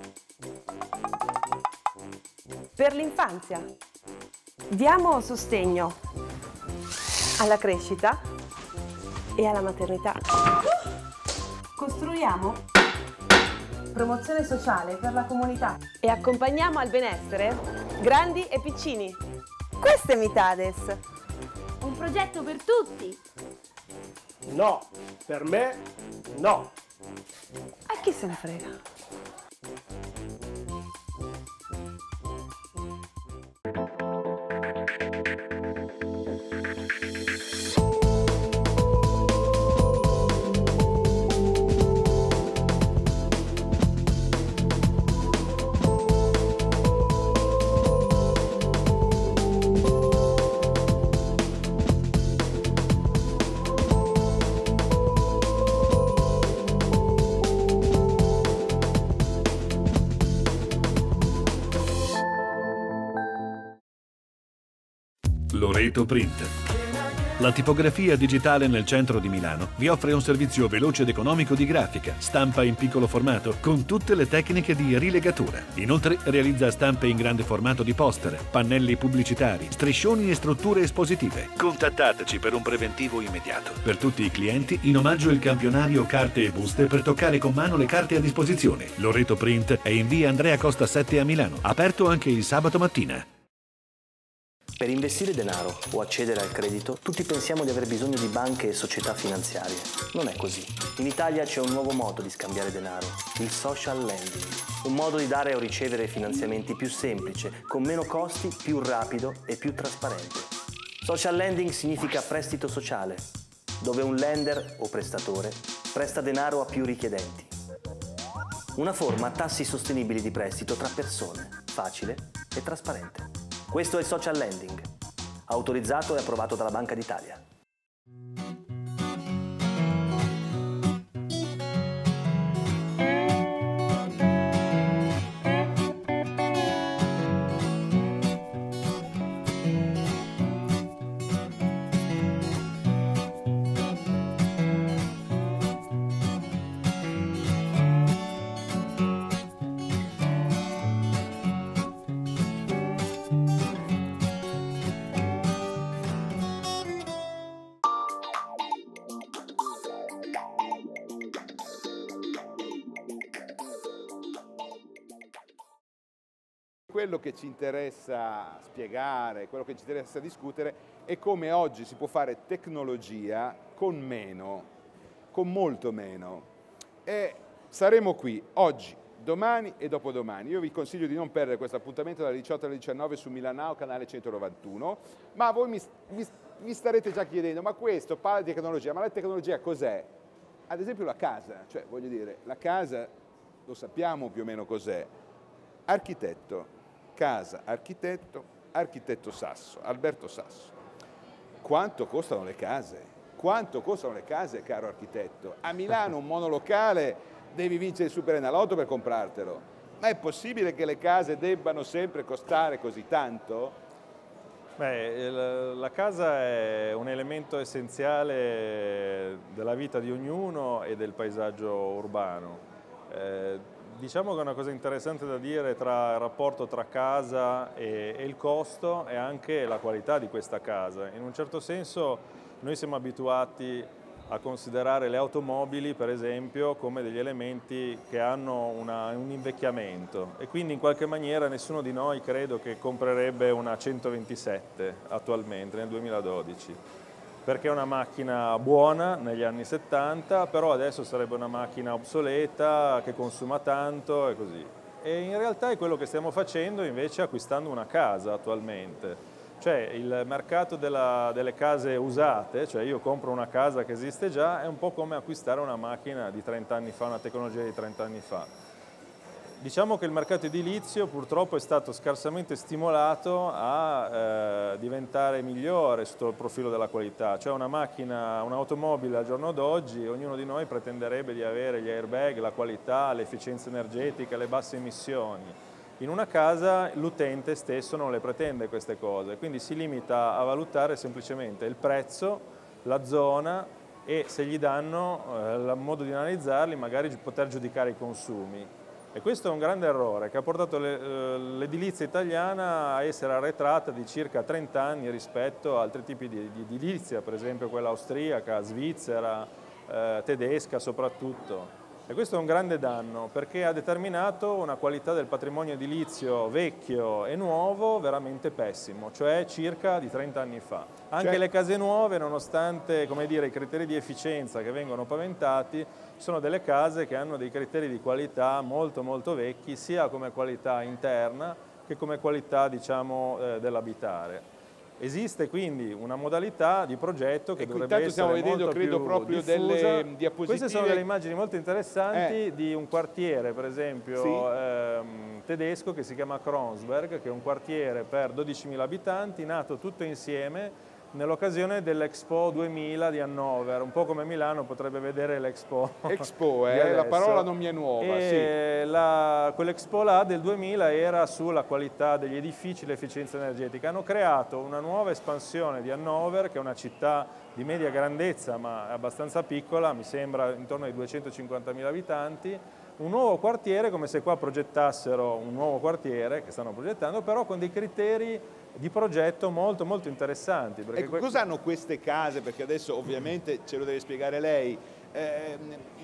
S11: per l'infanzia. Diamo sostegno alla crescita e alla maternità. Costruiamo promozione sociale per la comunità e accompagniamo al benessere grandi e piccini. Questo è Mitades.
S12: Un progetto per tutti.
S13: No, per me no.
S11: A chi se ne frega?
S9: Loreto Print. La tipografia digitale nel centro di Milano vi offre un servizio veloce ed economico di grafica, stampa in piccolo formato con tutte le tecniche di rilegatura. Inoltre realizza stampe in grande formato di poster, pannelli pubblicitari, striscioni e strutture espositive. Contattateci per un preventivo immediato. Per tutti i clienti, in omaggio il campionario carte e buste per toccare con mano le carte a disposizione. Loreto Print è in via Andrea Costa sette a Milano, aperto anche il sabato mattina.
S8: Per investire denaro o accedere al credito, tutti pensiamo di aver bisogno di banche e società finanziarie. Non è così. In Italia c'è un nuovo modo di scambiare denaro, il social lending. Un modo di dare o ricevere finanziamenti più semplice, con meno costi, più rapido e più trasparente. Social lending significa prestito sociale, dove un lender o prestatore presta denaro a più richiedenti. Una forma a tassi sostenibili di prestito tra persone, facile e trasparente. Questo è il social lending, autorizzato e approvato dalla Banca d'Italia.
S2: quello che ci interessa spiegare, quello che ci interessa discutere è come oggi si può fare tecnologia con meno, con molto meno. E saremo qui oggi, domani e dopodomani. Io vi consiglio di non perdere questo appuntamento dalle diciotto alle diciannove su Milanao, canale centonovantuno, ma voi mi, mi, mi starete già chiedendo, ma questo parla di tecnologia, ma la tecnologia cos'è? Ad esempio la casa, cioè voglio dire, la casa lo sappiamo più o meno cos'è. Architetto, casa, architetto, architetto Sasso, Alberto Sasso. Quanto costano le case? Quanto costano le case, caro architetto? A Milano un monolocale devi vincere il Superenalotto per comprartelo. Ma è possibile che le case debbano sempre costare così tanto?
S14: Beh, la casa è un elemento essenziale della vita di ognuno e del paesaggio urbano. Eh, diciamo che una cosa interessante da dire tra il rapporto tra casa e, e il costo è anche la qualità di questa casa. In un certo senso noi siamo abituati a considerare le automobili, per esempio, come degli elementi che hanno una, un invecchiamento e quindi in qualche maniera nessuno di noi credo che comprerebbe una centoventisette attualmente nel duemiladodici, perché è una macchina buona negli anni settanta, però adesso sarebbe una macchina obsoleta che consuma tanto e così. E in realtà è quello che stiamo facendo invece acquistando una casa attualmente. Cioè il mercato della, delle case usate, cioè io compro una casa che esiste già, è un po' come acquistare una macchina di trenta anni fa, una tecnologia di trenta anni fa. Diciamo che il mercato edilizio purtroppo è stato scarsamente stimolato a eh, diventare migliore sotto il profilo della qualità, cioè una macchina, un'automobile al giorno d'oggi, ognuno di noi pretenderebbe di avere gli airbag, la qualità, l'efficienza energetica, le basse emissioni. In una casa l'utente stesso non le pretende queste cose, quindi si limita a valutare semplicemente il prezzo, la zona e se gli danno eh, il modo di analizzarli magari poter giudicare i consumi. E questo è un grande errore che ha portato l'edilizia italiana a essere arretrata di circa trenta anni rispetto a altri tipi di, di edilizia, per esempio quella austriaca, svizzera, eh, tedesca soprattutto. E questo è un grande danno perché ha determinato una qualità del patrimonio edilizio vecchio e nuovo veramente pessimo, cioè circa di trenta anni fa. Anche cioè... le case nuove, nonostante come dire, i criteri di efficienza che vengono paventati, sono delle case che hanno dei criteri di qualità molto molto vecchi, sia come qualità interna che come qualità diciamo, eh, dell'abitare. Esiste quindi una modalità di progetto che
S2: e
S14: dovrebbe essere
S2: stiamo vedendo,
S14: molto
S2: credo,
S14: più
S2: proprio
S14: diffusa.
S2: Delle diapositive.
S14: Queste sono delle immagini molto interessanti
S2: eh.
S14: di un quartiere, per esempio,
S2: sì.
S14: ehm, tedesco che si chiama Kreuzberg, che è un quartiere per dodicimila abitanti, nato tutto insieme nell'occasione dell'Expo duemila di Hannover, un po' come Milano potrebbe vedere l'Expo.
S2: Expo, eh, la parola non mi è nuova.
S14: E sì. la, quell'Expo là del duemila era sulla qualità degli edifici e l'efficienza energetica. Hanno creato una nuova espansione di Hannover, che è una città di media grandezza ma abbastanza piccola, mi sembra intorno ai duecentocinquantamila abitanti, un nuovo quartiere, come se qua progettassero un nuovo quartiere che stanno progettando, però con dei criteri di progetto molto molto interessanti.
S2: Ecco, que- cosa hanno queste case? Perché adesso ovviamente ce lo deve spiegare lei, eh,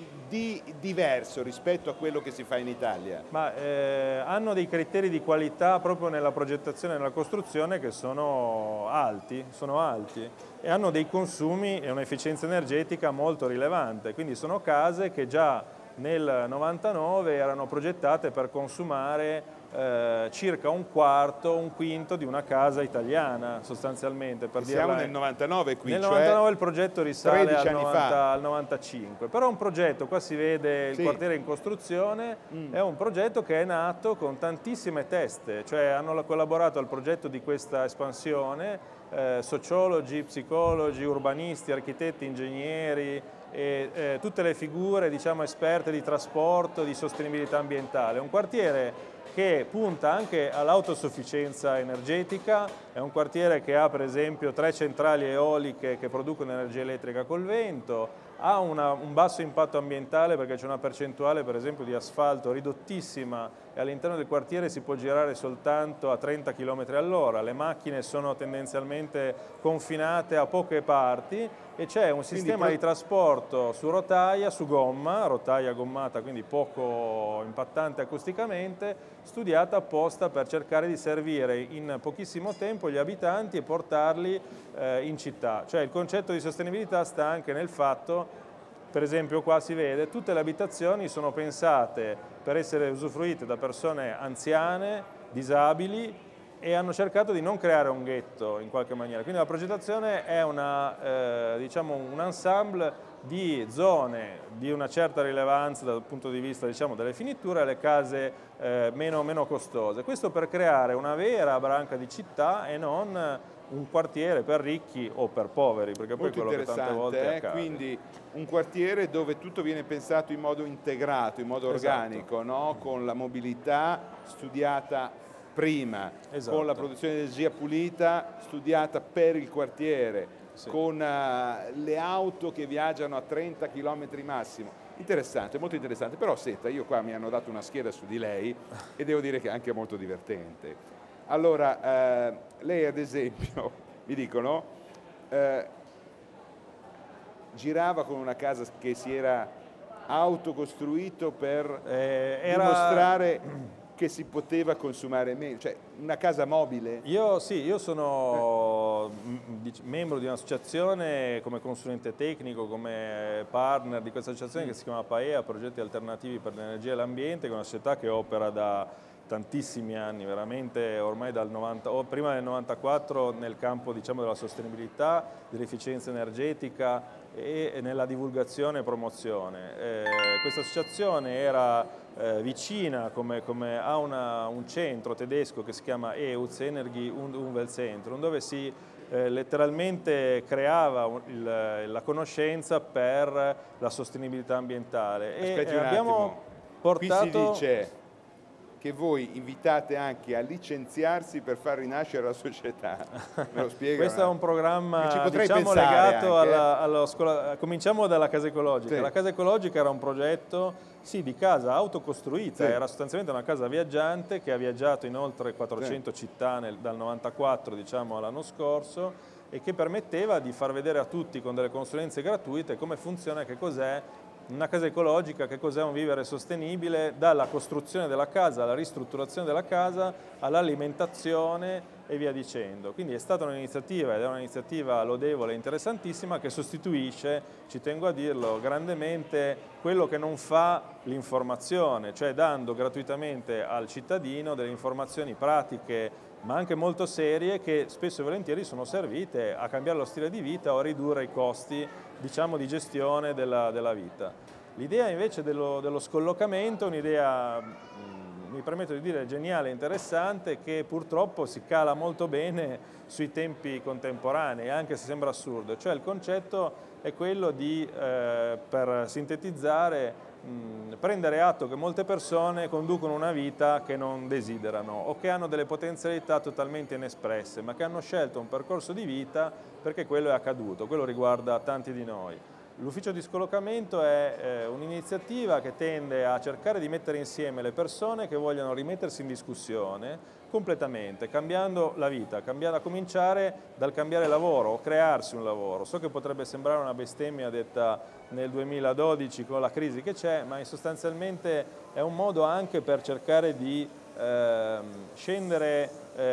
S2: di diverso rispetto a quello che si fa in Italia?
S14: Ma eh, hanno dei criteri di qualità proprio nella progettazione e nella costruzione che sono alti, sono alti e hanno dei consumi e un'efficienza energetica molto rilevante, quindi sono case che già nel novantanove erano progettate per consumare eh, circa un quarto, un quinto di una casa italiana sostanzialmente. Per
S2: Siamo
S14: dirla,
S2: nel novantanove qui,
S14: nel
S2: cioè
S14: novantanove il progetto risale al,
S2: anni
S14: novanta,
S2: fa.
S14: al novantacinque, però è un progetto, qua si vede il
S2: sì.
S14: quartiere in costruzione, mm. è un progetto che è nato con tantissime teste, cioè hanno collaborato al progetto di questa espansione eh, sociologi, psicologi, urbanisti, architetti, ingegneri, e eh, tutte le figure diciamo esperte di trasporto, di sostenibilità ambientale. È un quartiere che punta anche all'autosufficienza energetica, è un quartiere che ha per esempio tre centrali eoliche che producono energia elettrica col vento, ha una, un basso impatto ambientale perché c'è una percentuale per esempio di asfalto ridottissima e all'interno del quartiere si può girare soltanto a trenta chilometri all'ora, le macchine sono tendenzialmente confinate a poche parti e c'è un sistema di trasporto su rotaia, su gomma, rotaia gommata, quindi poco impattante acusticamente, studiata apposta per cercare di servire in pochissimo tempo gli abitanti e portarli eh, in città. Cioè il concetto di sostenibilità sta anche nel fatto, per esempio qua si vede, tutte le abitazioni sono pensate per essere usufruite da persone anziane, disabili, e hanno cercato di non creare un ghetto in qualche maniera. Quindi la progettazione è una, eh, diciamo un ensemble di zone di una certa rilevanza dal punto di vista, diciamo, delle finiture e le case eh, meno, meno costose. Questo per creare una vera branca di città e non un quartiere per ricchi o per poveri, perché poi
S2: Molto
S14: quello che tante volte
S2: interessante, eh?
S14: accade.
S2: Quindi un quartiere dove tutto viene pensato in modo integrato, in modo
S14: Esatto.
S2: organico, no? Con la mobilità studiata prima,
S14: Esatto.
S2: con la produzione di energia pulita studiata per il quartiere,
S14: Sì.
S2: con uh, le auto che viaggiano a trenta chilometri massimo. Interessante, molto interessante, però senta, io qua mi hanno dato una scheda su di lei e devo dire che è anche molto divertente. Allora, eh, lei ad esempio, mi dicono, eh, girava con una casa che si era autocostruito per
S14: eh, era...
S2: dimostrare che si poteva consumare meno, cioè una casa mobile?
S14: Io sì, io sono eh. membro di un'associazione come consulente tecnico, come partner di questa associazione mm. che si chiama PAEA, Progetti Alternativi per l'Energia e l'Ambiente, che è una società che opera da tantissimi anni, veramente ormai dal novanta, o prima del novantaquattro nel campo, diciamo, della sostenibilità, dell'efficienza energetica e nella divulgazione e promozione. Eh, questa associazione era eh, vicina come, come a una, un centro tedesco che si chiama E U Z, Energie und Umweltzentrum, dove si eh, letteralmente creava un, il, la conoscenza per la sostenibilità ambientale.
S2: Aspetti
S14: e
S2: un
S14: abbiamo
S2: attimo.
S14: portato...
S2: Qui si dice che voi invitate anche a licenziarsi per far rinascere la società. Me lo spiega?
S14: Questo è un programma,
S2: ci potrei
S14: diciamo,
S2: pensare
S14: legato
S2: anche,
S14: alla, alla scuola. Cominciamo dalla casa ecologica.
S2: Sì.
S14: La casa ecologica era un progetto sì, di casa autocostruita,
S2: Sì.
S14: era sostanzialmente una casa viaggiante che ha viaggiato in oltre quattrocento
S2: Sì.
S14: città nel, dal novantaquattro, diciamo, all'anno scorso, e che permetteva di far vedere a tutti con delle consulenze gratuite come funziona e che cos'è una casa ecologica, che cos'è un vivere sostenibile, dalla costruzione della casa alla ristrutturazione della casa, all'alimentazione e via dicendo. Quindi è stata un'iniziativa, ed è un'iniziativa lodevole e interessantissima, che sostituisce, ci tengo a dirlo, grandemente quello che non fa l'informazione, cioè dando gratuitamente al cittadino delle informazioni pratiche ma anche molto serie, che spesso e volentieri sono servite a cambiare lo stile di vita o a ridurre i costi, diciamo, di gestione della, della vita. L'idea invece dello, dello scollocamento è un'idea, mi permetto di dire, geniale e interessante, che purtroppo si cala molto bene sui tempi contemporanei, anche se sembra assurdo. Cioè il concetto è quello di, eh, per sintetizzare, mh, prendere atto che molte persone conducono una vita che non desiderano o che hanno delle potenzialità totalmente inespresse, ma che hanno scelto un percorso di vita perché quello è accaduto, quello riguarda tanti di noi. L'ufficio di scollocamento è eh, un'iniziativa che tende a cercare di mettere insieme le persone che vogliono rimettersi in discussione completamente, cambiando la vita, cambiando, a cominciare dal cambiare lavoro o crearsi un lavoro. So che potrebbe sembrare una bestemmia detta nel duemiladodici con la crisi che c'è, ma sostanzialmente è un modo anche per cercare di eh, scendere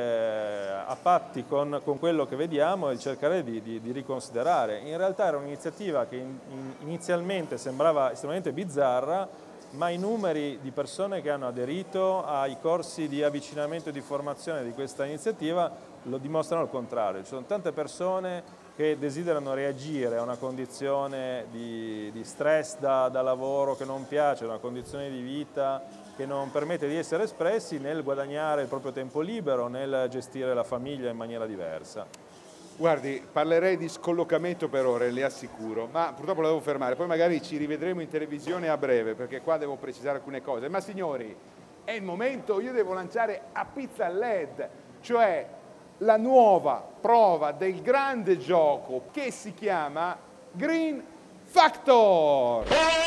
S14: eh, a patti con, con quello che vediamo e cercare di, di, di riconsiderare. In realtà era un'iniziativa che in, in, inizialmente sembrava estremamente bizzarra, ma i numeri di persone che hanno aderito ai corsi di avvicinamento e di formazione di questa iniziativa lo dimostrano il contrario. Ci sono tante persone che desiderano reagire a una condizione di, di stress da, da lavoro che non piace, una condizione di vita che non permette di essere espressi, nel guadagnare il proprio tempo libero, nel gestire la famiglia in maniera diversa.
S2: Guardi, parlerei di scollocamento per ore, le assicuro, ma purtroppo la devo fermare, poi magari ci rivedremo in televisione a breve, perché qua devo precisare alcune cose. Ma signori, è il momento, io devo lanciare a pizza L E D, cioè la nuova prova del grande gioco che si chiama Green Factor.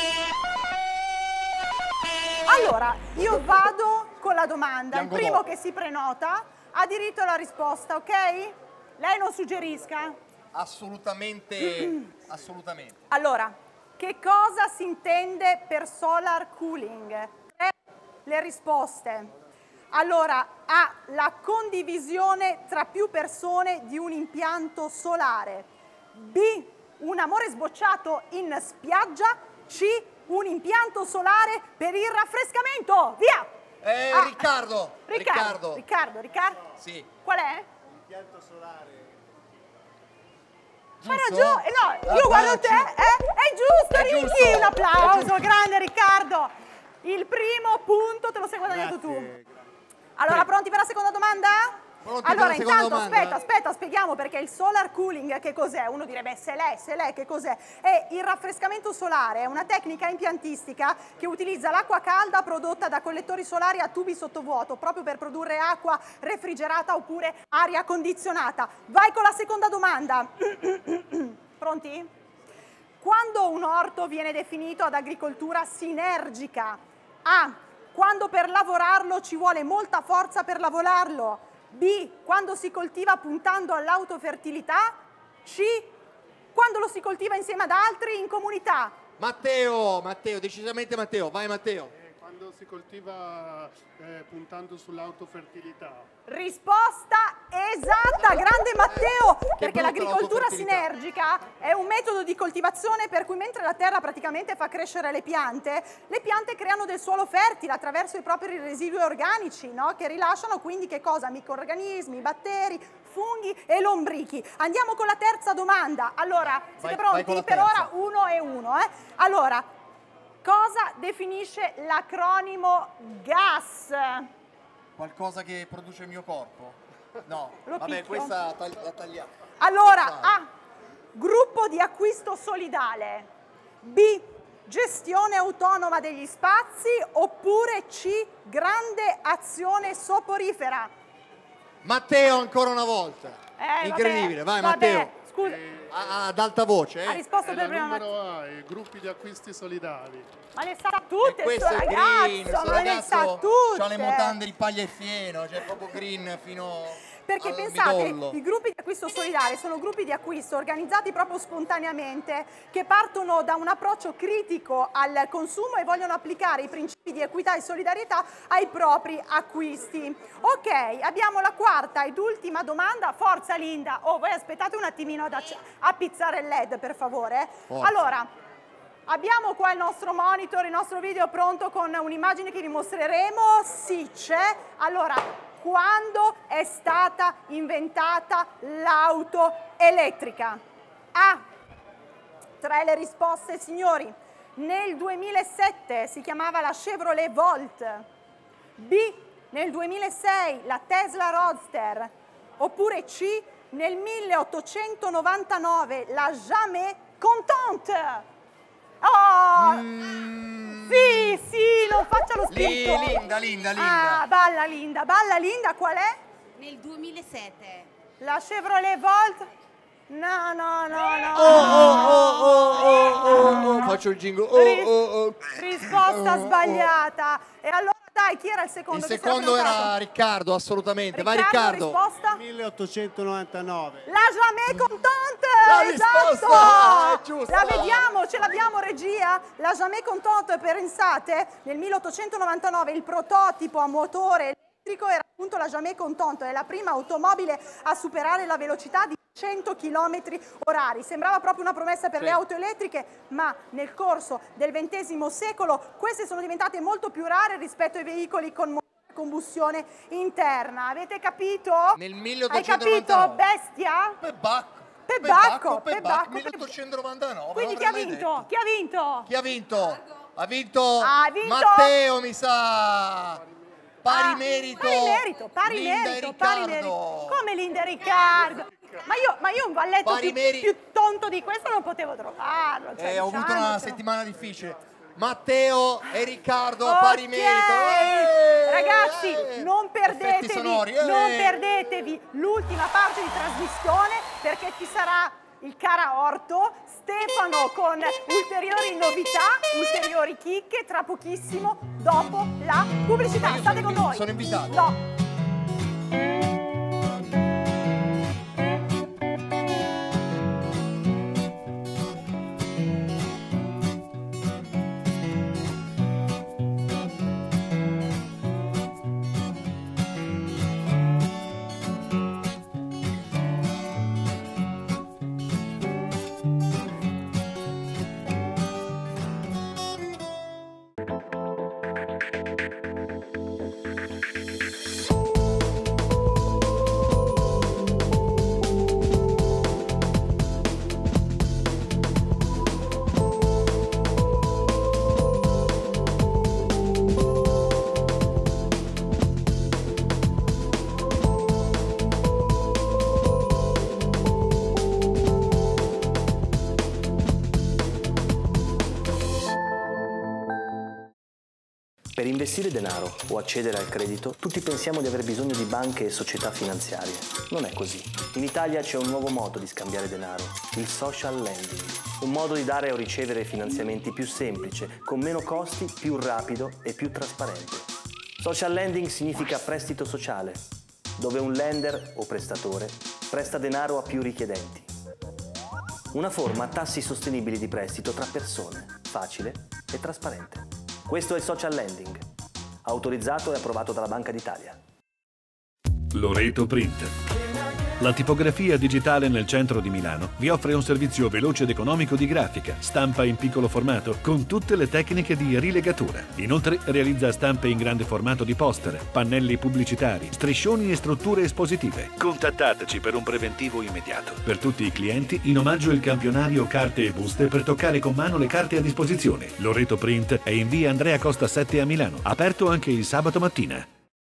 S1: Allora, io vado con la domanda. Il
S2: Bianco
S1: primo
S2: dopo.
S1: che si prenota ha diritto alla risposta, ok? Lei non suggerisca.
S3: Assolutamente, assolutamente.
S1: Allora, che cosa si intende per solar cooling? Tre le risposte. Allora, A, la condivisione tra più persone di un impianto solare. B, un amore sbocciato in spiaggia. C, un impianto solare per il raffrescamento. Via!
S3: Eh,
S1: Ah,
S3: Riccardo,
S1: Riccardo, Riccardo, Riccardo.
S3: Sì.
S1: Qual è?
S7: Impianto solare.
S1: Hai
S3: Giusto?
S1: ragione, eh, no,
S3: Ah,
S1: io guardo te,
S3: guarda,
S1: eh? È giusto,
S3: È
S1: Ricky,
S3: giusto,
S1: un applauso,
S3: è giusto.
S1: grande Riccardo. Il primo punto te lo sei guadagnato tu. Allora, pronti per la seconda domanda?
S3: Pronti per
S1: allora,
S3: la seconda
S1: intanto,
S3: domanda?
S1: aspetta, aspetta, spieghiamo perché il solar cooling che cos'è? Uno direbbe, se l'è, se l'è, che cos'è? È il raffrescamento solare, è una tecnica impiantistica che utilizza l'acqua calda prodotta da collettori solari a tubi sottovuoto, proprio per produrre acqua refrigerata oppure aria condizionata. Vai con la seconda domanda. Pronti? Quando un orto viene definito ad agricoltura sinergica? A. Quando per lavorarlo ci vuole molta forza per lavorarlo. B. Quando si coltiva puntando all'autofertilità. C. Quando lo si coltiva insieme ad altri in comunità.
S3: Matteo, Matteo, decisamente Matteo, vai Matteo.
S6: Eh, quando si coltiva eh, puntando sull'autofertilità.
S1: Risposta esatta, grande Matteo, perché
S3: brutta
S1: l'agricoltura
S3: l'autofertilità.
S1: sinergica è un metodo di coltivazione per cui mentre la terra praticamente fa crescere le piante, le piante creano del suolo fertile attraverso i propri residui organici, no? Che rilasciano quindi che cosa? Microrganismi, batteri, funghi e lombrichi. Andiamo con la terza domanda. Allora, siete
S3: Vai- vai con
S1: pronti?
S3: la
S1: Per
S3: terza.
S1: ora uno e uno. Eh? Allora, cosa definisce l'acronimo GAS?
S3: Qualcosa che produce il mio corpo? No,
S1: Lo
S3: vabbè,
S1: picchio.
S3: questa tagli- la tagliamo.
S1: Allora, A. Gruppo di acquisto solidale. B. Gestione autonoma degli spazi. Oppure C. Grande azione soporifera.
S3: Matteo ancora una volta.
S1: Eh,
S3: Incredibile, vai
S1: vabbè,
S3: Matteo.
S1: vabbè, scusa,
S3: A- Ad alta voce,
S1: ha
S3: eh.
S1: risposto
S6: È
S1: per
S6: la
S1: prima
S6: numero A, i gruppi di acquisti solidali.
S1: Ma le sa tutte,
S3: E questo
S1: sto
S3: è
S1: ragazzo,
S3: green, sto
S1: ma le sa
S3: ragazzo
S1: tutte.
S3: c'ha le mutande di paglia e fieno, cioè proprio green fino
S1: Perché
S3: al
S1: pensate,
S3: midollo.
S1: i gruppi di acquisto solidale sono gruppi di acquisto organizzati proprio spontaneamente, che partono da un approccio critico al consumo e vogliono applicare i principi di equità e solidarietà ai propri acquisti. Ok, abbiamo la quarta ed ultima domanda. Forza Linda, oh voi aspettate un attimino ad acc- appizzare il led per favore.
S3: Forza.
S1: Allora, abbiamo qua il nostro monitor, il nostro video pronto con un'immagine che vi mostreremo. Sì, c'è. Allora, quando è stata inventata l'auto elettrica? A. Tre le risposte, signori. Nel duemilasette si chiamava la Chevrolet Volt. B. Nel duemilasei la Tesla Roadster. Oppure C. Nel milleottocentonovantanove la Jamais Contente. Oh! Sì, sì, non faccia lo
S3: Lì,
S1: spirito.
S3: Linda, Linda, Linda.
S1: Ah, balla Linda, balla Linda, qual è?
S10: Nel duemilasette.
S1: La Chevrolet Volt? No, no, no, no.
S3: Oh, oh, oh, oh, oh, oh, oh. Faccio il jingle. Oh,
S1: Ris-
S3: oh, oh.
S1: Risposta
S3: Oh, oh.
S1: sbagliata. E allora dai, chi era il secondo?
S3: Il
S1: che si era
S3: secondo era
S1: prenotato?
S3: Riccardo, assolutamente. Vai
S1: Riccardo,
S3: Riccardo.
S1: risposta?
S7: milleottocentonovantanove.
S1: La Jamais Contente!
S3: La
S1: esatto!
S3: risposta è giusta!
S1: La vediamo, ce l'abbiamo regia? La Jamais Contente, pensate, nel milleottocentonovantanove il prototipo a motore elettrico era appunto la Jamais Contente, è la prima automobile a superare la velocità di cento chilometri orari. Sembrava proprio una promessa per
S3: Sì.
S1: le auto elettriche, ma nel corso del ventesimo secolo queste sono diventate molto più rare rispetto ai veicoli con motore a combustione interna. Avete capito?
S3: Nel
S1: Hai capito,
S3: milleottocentonovantanove.
S1: bestia?
S3: Pebacco.
S1: Pebbacco,
S3: Pebbacco,
S1: Pebbacco.
S3: milleottocentonovantanove.
S1: Quindi
S3: non
S1: chi ha
S3: avrei mai
S1: vinto?
S3: detto.
S1: Chi ha vinto?
S3: Chi ha vinto? Ha vinto,
S1: Ha vinto-
S3: Matteo, mi sa. Pari
S1: Ah,
S3: merito.
S1: Pari merito, pari
S3: Linda e
S1: merito, pari
S3: Riccardo.
S1: merito. Come Linda e Riccardo? Ma io, ma io un balletto
S3: Pari
S1: più,
S3: meri-
S1: più tonto di questo non potevo trovarlo. Cioè,
S3: Eh, ho avuto una
S1: diciamocelo.
S3: settimana difficile. Matteo e Riccardo,
S1: Ok,
S3: pari merito. Eh,
S1: ragazzi,
S3: eh.
S1: non
S3: Effetti
S1: perdetevi,
S3: sonori, eh.
S1: non perdetevi l'ultima parte di trasmissione perché ci sarà il Cara Orto, Stefano con ulteriori novità, ulteriori chicche tra pochissimo dopo la pubblicità. State con noi.
S3: Sono invitato.
S1: No.
S8: investire denaro o accedere al credito, tutti pensiamo di aver bisogno di banche e società finanziarie. Non è così. In Italia c'è un nuovo modo di scambiare denaro, il social lending. Un modo di dare o ricevere finanziamenti più semplice, con meno costi, più rapido e più trasparente. Social lending significa prestito sociale, dove un lender o prestatore presta denaro a più richiedenti. Una forma a tassi sostenibili di prestito tra persone, facile e trasparente. Questo è il social lending, autorizzato e approvato dalla Banca d'Italia.
S9: Loreto Print. La tipografia digitale nel centro di Milano vi offre un servizio veloce ed economico di grafica, stampa in piccolo formato con tutte le tecniche di rilegatura. Inoltre realizza stampe in grande formato di poster, pannelli pubblicitari, striscioni e strutture espositive. Contattateci per un preventivo immediato. Per tutti i clienti in omaggio il campionario carte e buste per toccare con mano le carte a disposizione. Loreto Print è in via Andrea Costa sette a Milano, aperto anche il sabato mattina.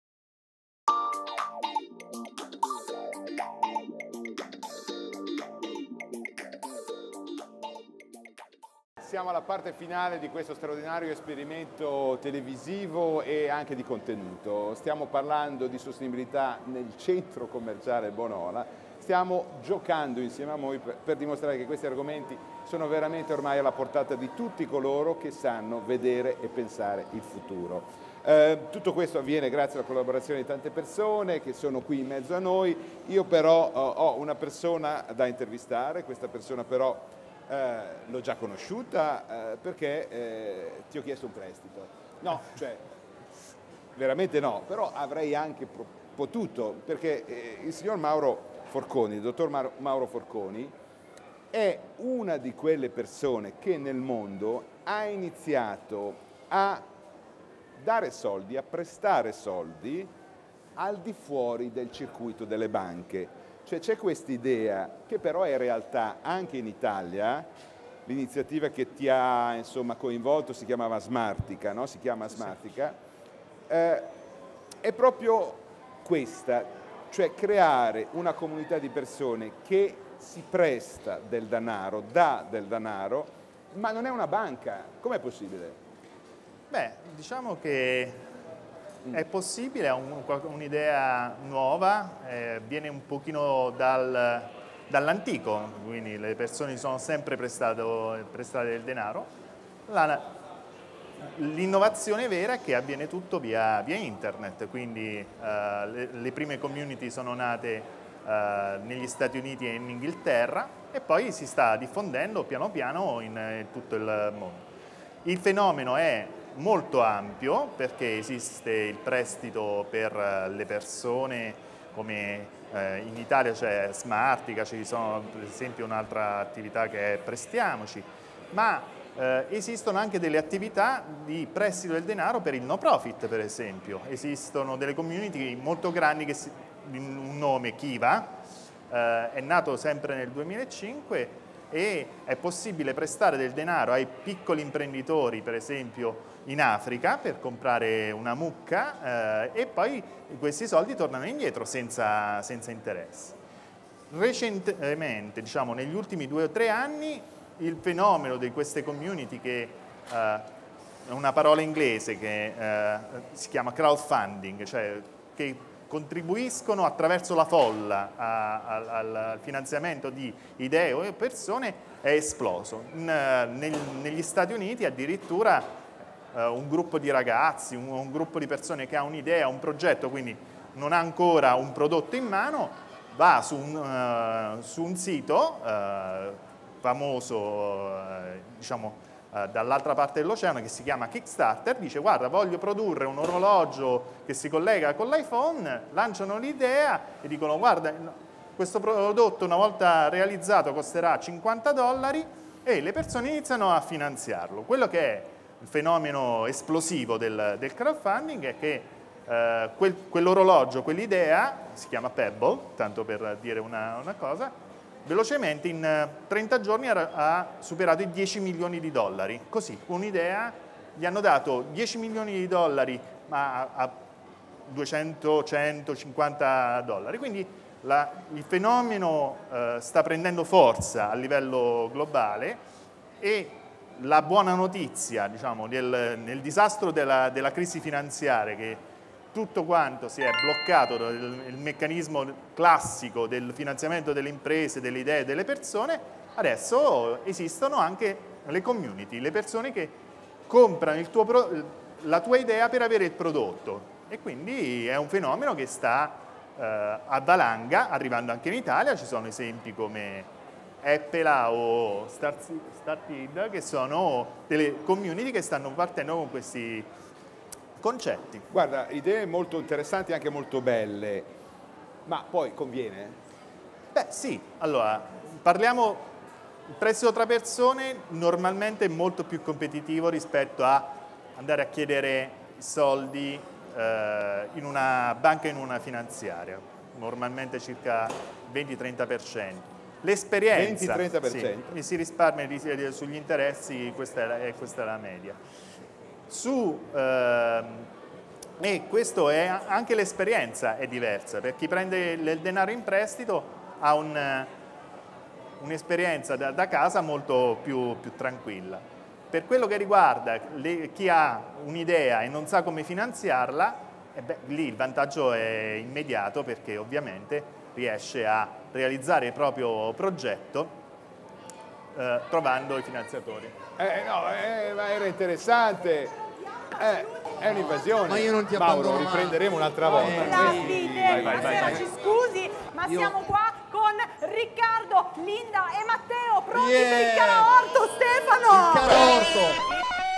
S2: Siamo alla parte finale di questo straordinario esperimento televisivo e anche di contenuto. Stiamo parlando di sostenibilità nel centro commerciale Bonola. Stiamo giocando insieme a voi per, per dimostrare che questi argomenti sono veramente ormai alla portata di tutti coloro che sanno vedere e pensare il futuro. Eh, tutto questo avviene grazie alla collaborazione di tante persone che sono qui in mezzo a noi. Io però eh, ho una persona da intervistare, questa persona però Eh, l'ho già conosciuta eh, perché eh, ti ho chiesto un prestito. No, cioè, veramente no, però avrei anche potuto, perché eh, il signor Mauro Forconi, il dottor Mauro, Mauro Forconi, è una di quelle persone che nel mondo ha iniziato a dare soldi, a prestare soldi al di fuori del circuito delle banche. Cioè c'è questa idea che però è realtà anche in Italia. L'iniziativa che ti ha insomma, coinvolto si chiamava Smartica, no? Si chiama Smartica, eh, è proprio questa, cioè creare una comunità di persone che si presta del denaro, dà del denaro, ma non è una banca. Com'è possibile?
S15: Beh, diciamo che è possibile, è un, un'idea nuova, eh, viene un pochino dal, dall'antico, quindi le persone sono sempre prestato, prestate del denaro. La, l'innovazione vera è che avviene tutto via, via internet, quindi eh, le, le prime community sono nate eh, negli Stati Uniti e in Inghilterra e poi si sta diffondendo piano piano in, in tutto il mondo. Il fenomeno è molto ampio perché esiste il prestito per le persone, come eh, in Italia c'è Smartica, ci sono per esempio un'altra attività che è Prestiamoci, ma eh, esistono anche delle attività di prestito del denaro per il no profit, per esempio. Esistono delle community molto grandi, che si, un nome Kiva, eh, è nato sempre nel duemilacinque e è possibile prestare del denaro ai piccoli imprenditori, per esempio in Africa, per comprare una mucca eh, e poi questi soldi tornano indietro senza, senza interessi. Recentemente, diciamo negli ultimi due o tre anni, il fenomeno di queste community, che eh, è una parola inglese che eh, si chiama crowdfunding, cioè che contribuiscono attraverso la folla a, a, al finanziamento di idee o persone, è esploso. In, nel, negli Stati Uniti addirittura eh, un gruppo di ragazzi, un, un gruppo di persone che ha un'idea, un progetto, quindi non ha ancora un prodotto in mano, va su un, uh, su un sito uh, famoso, uh, diciamo, Uh, dall'altra parte dell'oceano, che si chiama Kickstarter, dice: guarda, voglio produrre un orologio che si collega con l'iPhone, lanciano l'idea e dicono: guarda, questo prodotto una volta realizzato costerà cinquanta dollari, e le persone iniziano a finanziarlo. Quello che è il fenomeno esplosivo del, del crowdfunding è che uh, quel, quell'orologio, quell'idea, si chiama Pebble, tanto per dire una, una cosa, velocemente in trenta giorni ha superato i dieci milioni di dollari. Così, un'idea, gli hanno dato dieci milioni di dollari ma a duecento centocinquanta dollari. Quindi la, il fenomeno eh, sta prendendo forza a livello globale e la buona notizia, diciamo, del, nel disastro della, della crisi finanziaria, che tutto quanto si è bloccato, il, il meccanismo classico del finanziamento delle imprese, delle idee, delle persone, adesso esistono anche le community, le persone che comprano il tuo pro, la tua idea per avere il prodotto, e quindi è un fenomeno che sta eh, a valanga, arrivando anche in Italia. Ci sono esempi come Appela o Startid, che sono delle community che stanno partendo con questi concetti.
S2: Guarda, idee molto interessanti e anche molto belle, ma poi conviene?
S15: Beh sì, allora parliamo, il prestito tra persone normalmente è molto più competitivo rispetto a andare a chiedere soldi eh, in una banca, in una finanziaria, normalmente circa venti trenta per cento. L'esperienza,
S2: venti trenta per cento.
S15: Sì, si risparmia sugli interessi, questa è, questa è la media. Su, ehm, e questo è anche l'esperienza è diversa, per chi prende il denaro in prestito ha un, un'esperienza da, da casa molto più, più tranquilla. Per quello che riguarda le, chi ha un'idea e non sa come finanziarla, eh beh, lì il vantaggio è immediato, perché ovviamente riesce a realizzare il proprio progetto eh, trovando i finanziatori.
S2: Eh no, eh, ma era interessante. Eh, è un'invasione.
S3: Ma io non ti
S2: Mauro,
S3: abbandono mai.
S2: riprenderemo un'altra volta.
S1: Davide,
S2: Vai, vai, vai, vai.
S1: ci scusi, ma
S3: Io-
S1: siamo qua con Riccardo, Linda e Matteo, pronti
S3: Yeah.
S1: per il caraorto, Stefano!
S3: Il caraorto!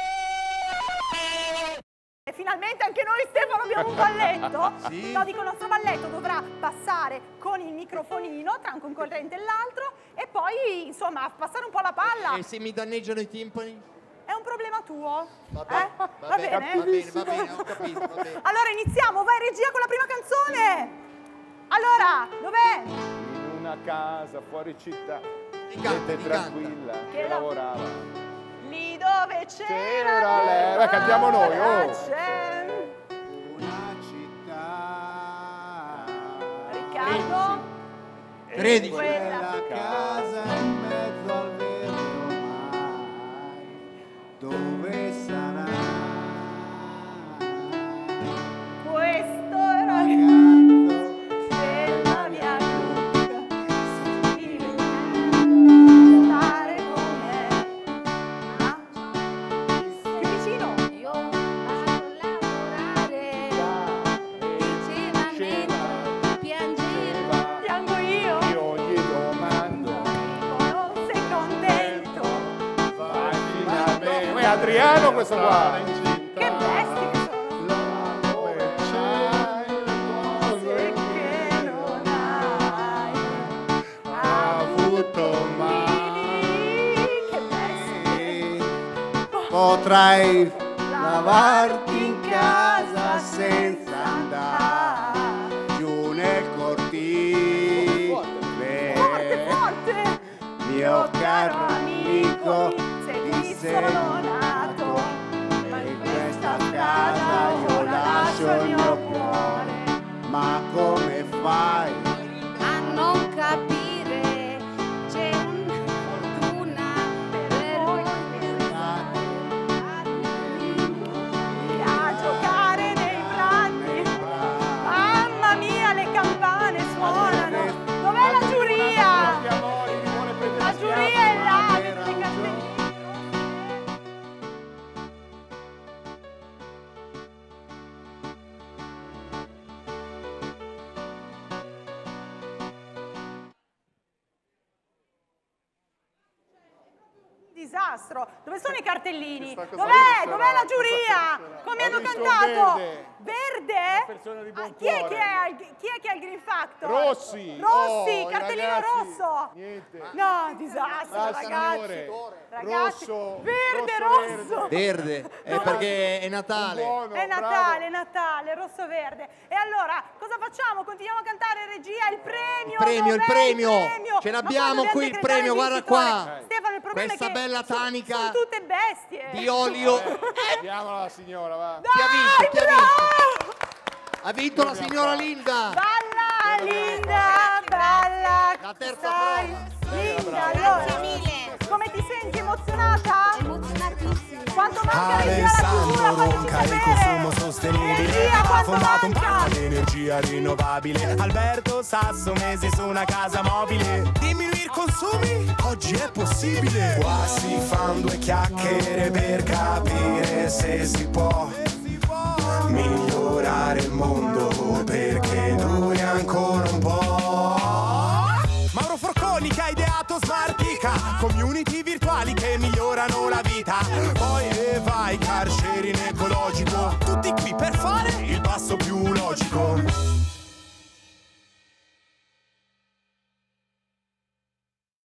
S1: E finalmente anche noi, Stefano, abbiamo un balletto.
S3: Sì.
S1: No, dico, il nostro balletto dovrà passare con il microfonino tra un concorrente e l'altro e poi, insomma, passare un po' la palla.
S3: E se mi danneggiano i timpani?
S1: È un problema tuo?
S3: Vabbè,
S1: Eh?
S3: va,
S1: Va
S3: bene,
S1: bene?
S3: va bene, va bene, ho capito, va bene.
S1: Allora iniziamo, vai regia con la prima canzone. Allora, dov'è?
S2: In una casa fuori città,
S3: Chi canta,
S2: gente
S3: chi
S2: tranquilla
S1: Che
S2: che
S1: la-
S2: lavorava.
S1: Lì dove c'era
S2: C'era lei. Beh, cantiamo noi, oh.
S1: c'è.
S7: Una città.
S1: Riccardo?
S3: Credi.
S1: Quella
S7: Quella casa in mezzo al verde ormai. Dove sarà?
S1: Questo era il della mia gruppa. Stare con me. Ah? Più vicino.
S10: Io vado a lavorare, diceva mentre piangeva.
S1: Piango io.
S2: Io gli domando,
S1: Dico, non sei contento.
S2: vai finalmente. È Adriano questo qua.
S1: Che bestie che sono.
S2: Dove c'hai le cose
S1: Che non hai
S7: Avuto mai.
S1: Che bestie.
S7: Potrai lavarti in casa senza andare giù nel cortile.
S1: Forte, forte.
S7: Mio caro amico,
S1: se
S7: ti
S1: ti
S7: sei
S1: sono nato, ma in questa casa io lascio il mio cuore.
S7: ma come fai?
S10: A non capire, c'è una fortuna per voi.
S1: A giocare nei prati. Mamma mia, le campane suonano. Dov'è la giuria? La giuria è là, dentro i cartellini. Disastro. Dove sono i cartellini?
S2: Questa cosa
S1: Dov'è?
S2: sarà?
S1: Dov'è la
S2: Cosa
S1: giuria?
S2: sarà?
S1: Come
S2: Ho
S1: hanno
S2: visto un
S1: cantato?
S2: verde.
S1: Verde?
S2: persona di buon
S1: Ah, chi, è,
S2: cuore.
S1: chi, è, al- chi è che ha il Green Factor?
S2: Rossi.
S1: Rossi,
S2: Oh, i
S1: cartellino
S2: ragazzi.
S1: rosso.
S2: Niente.
S1: No, disastro,
S2: Ah,
S1: ragazzi.
S2: signore.
S1: Ragazzi,
S2: Rosso,
S1: verde,
S2: rosso,
S1: rosso.
S3: Verde, è perché è Natale.
S2: Buono,
S1: È
S2: bravo.
S1: Natale, è Natale, rosso verde. E allora, cosa facciamo? Continuiamo a cantare, regia, il premio.
S3: Il premio, il
S1: dov'è
S3: premio. Ce
S1: Ma
S3: l'abbiamo
S1: quando
S3: qui
S1: dobbiamo
S3: il premio, guarda
S1: decretare il
S3: qua.
S1: vincitore? Stefano, il problema
S3: Questa
S1: è che
S3: bella
S1: sono-
S3: tanica
S1: sono tutte bestie.
S3: di olio.
S2: Chiamala la signora, va.
S1: Dai,
S3: Chi ha vinto? Chi ha
S1: bravo!
S3: Ha vinto la signora Linda.
S1: Balla, Linda, balla.
S3: La terza
S1: Stai.
S3: prova.
S1: Linda,
S10: Grazie
S1: allora,
S10: mille.
S1: come ti senti? Emozionata? Quanto manca l'energia alla chiusura, fateci sapere! Energia, quanto
S16: fondato un
S1: manca?
S16: parco di energia rinnovabile. Alberto Sasso, mesi su una casa mobile. Diminuire consumi? Oggi è possibile. Qua si fanno due chiacchiere per capire se si può migliorare il mondo.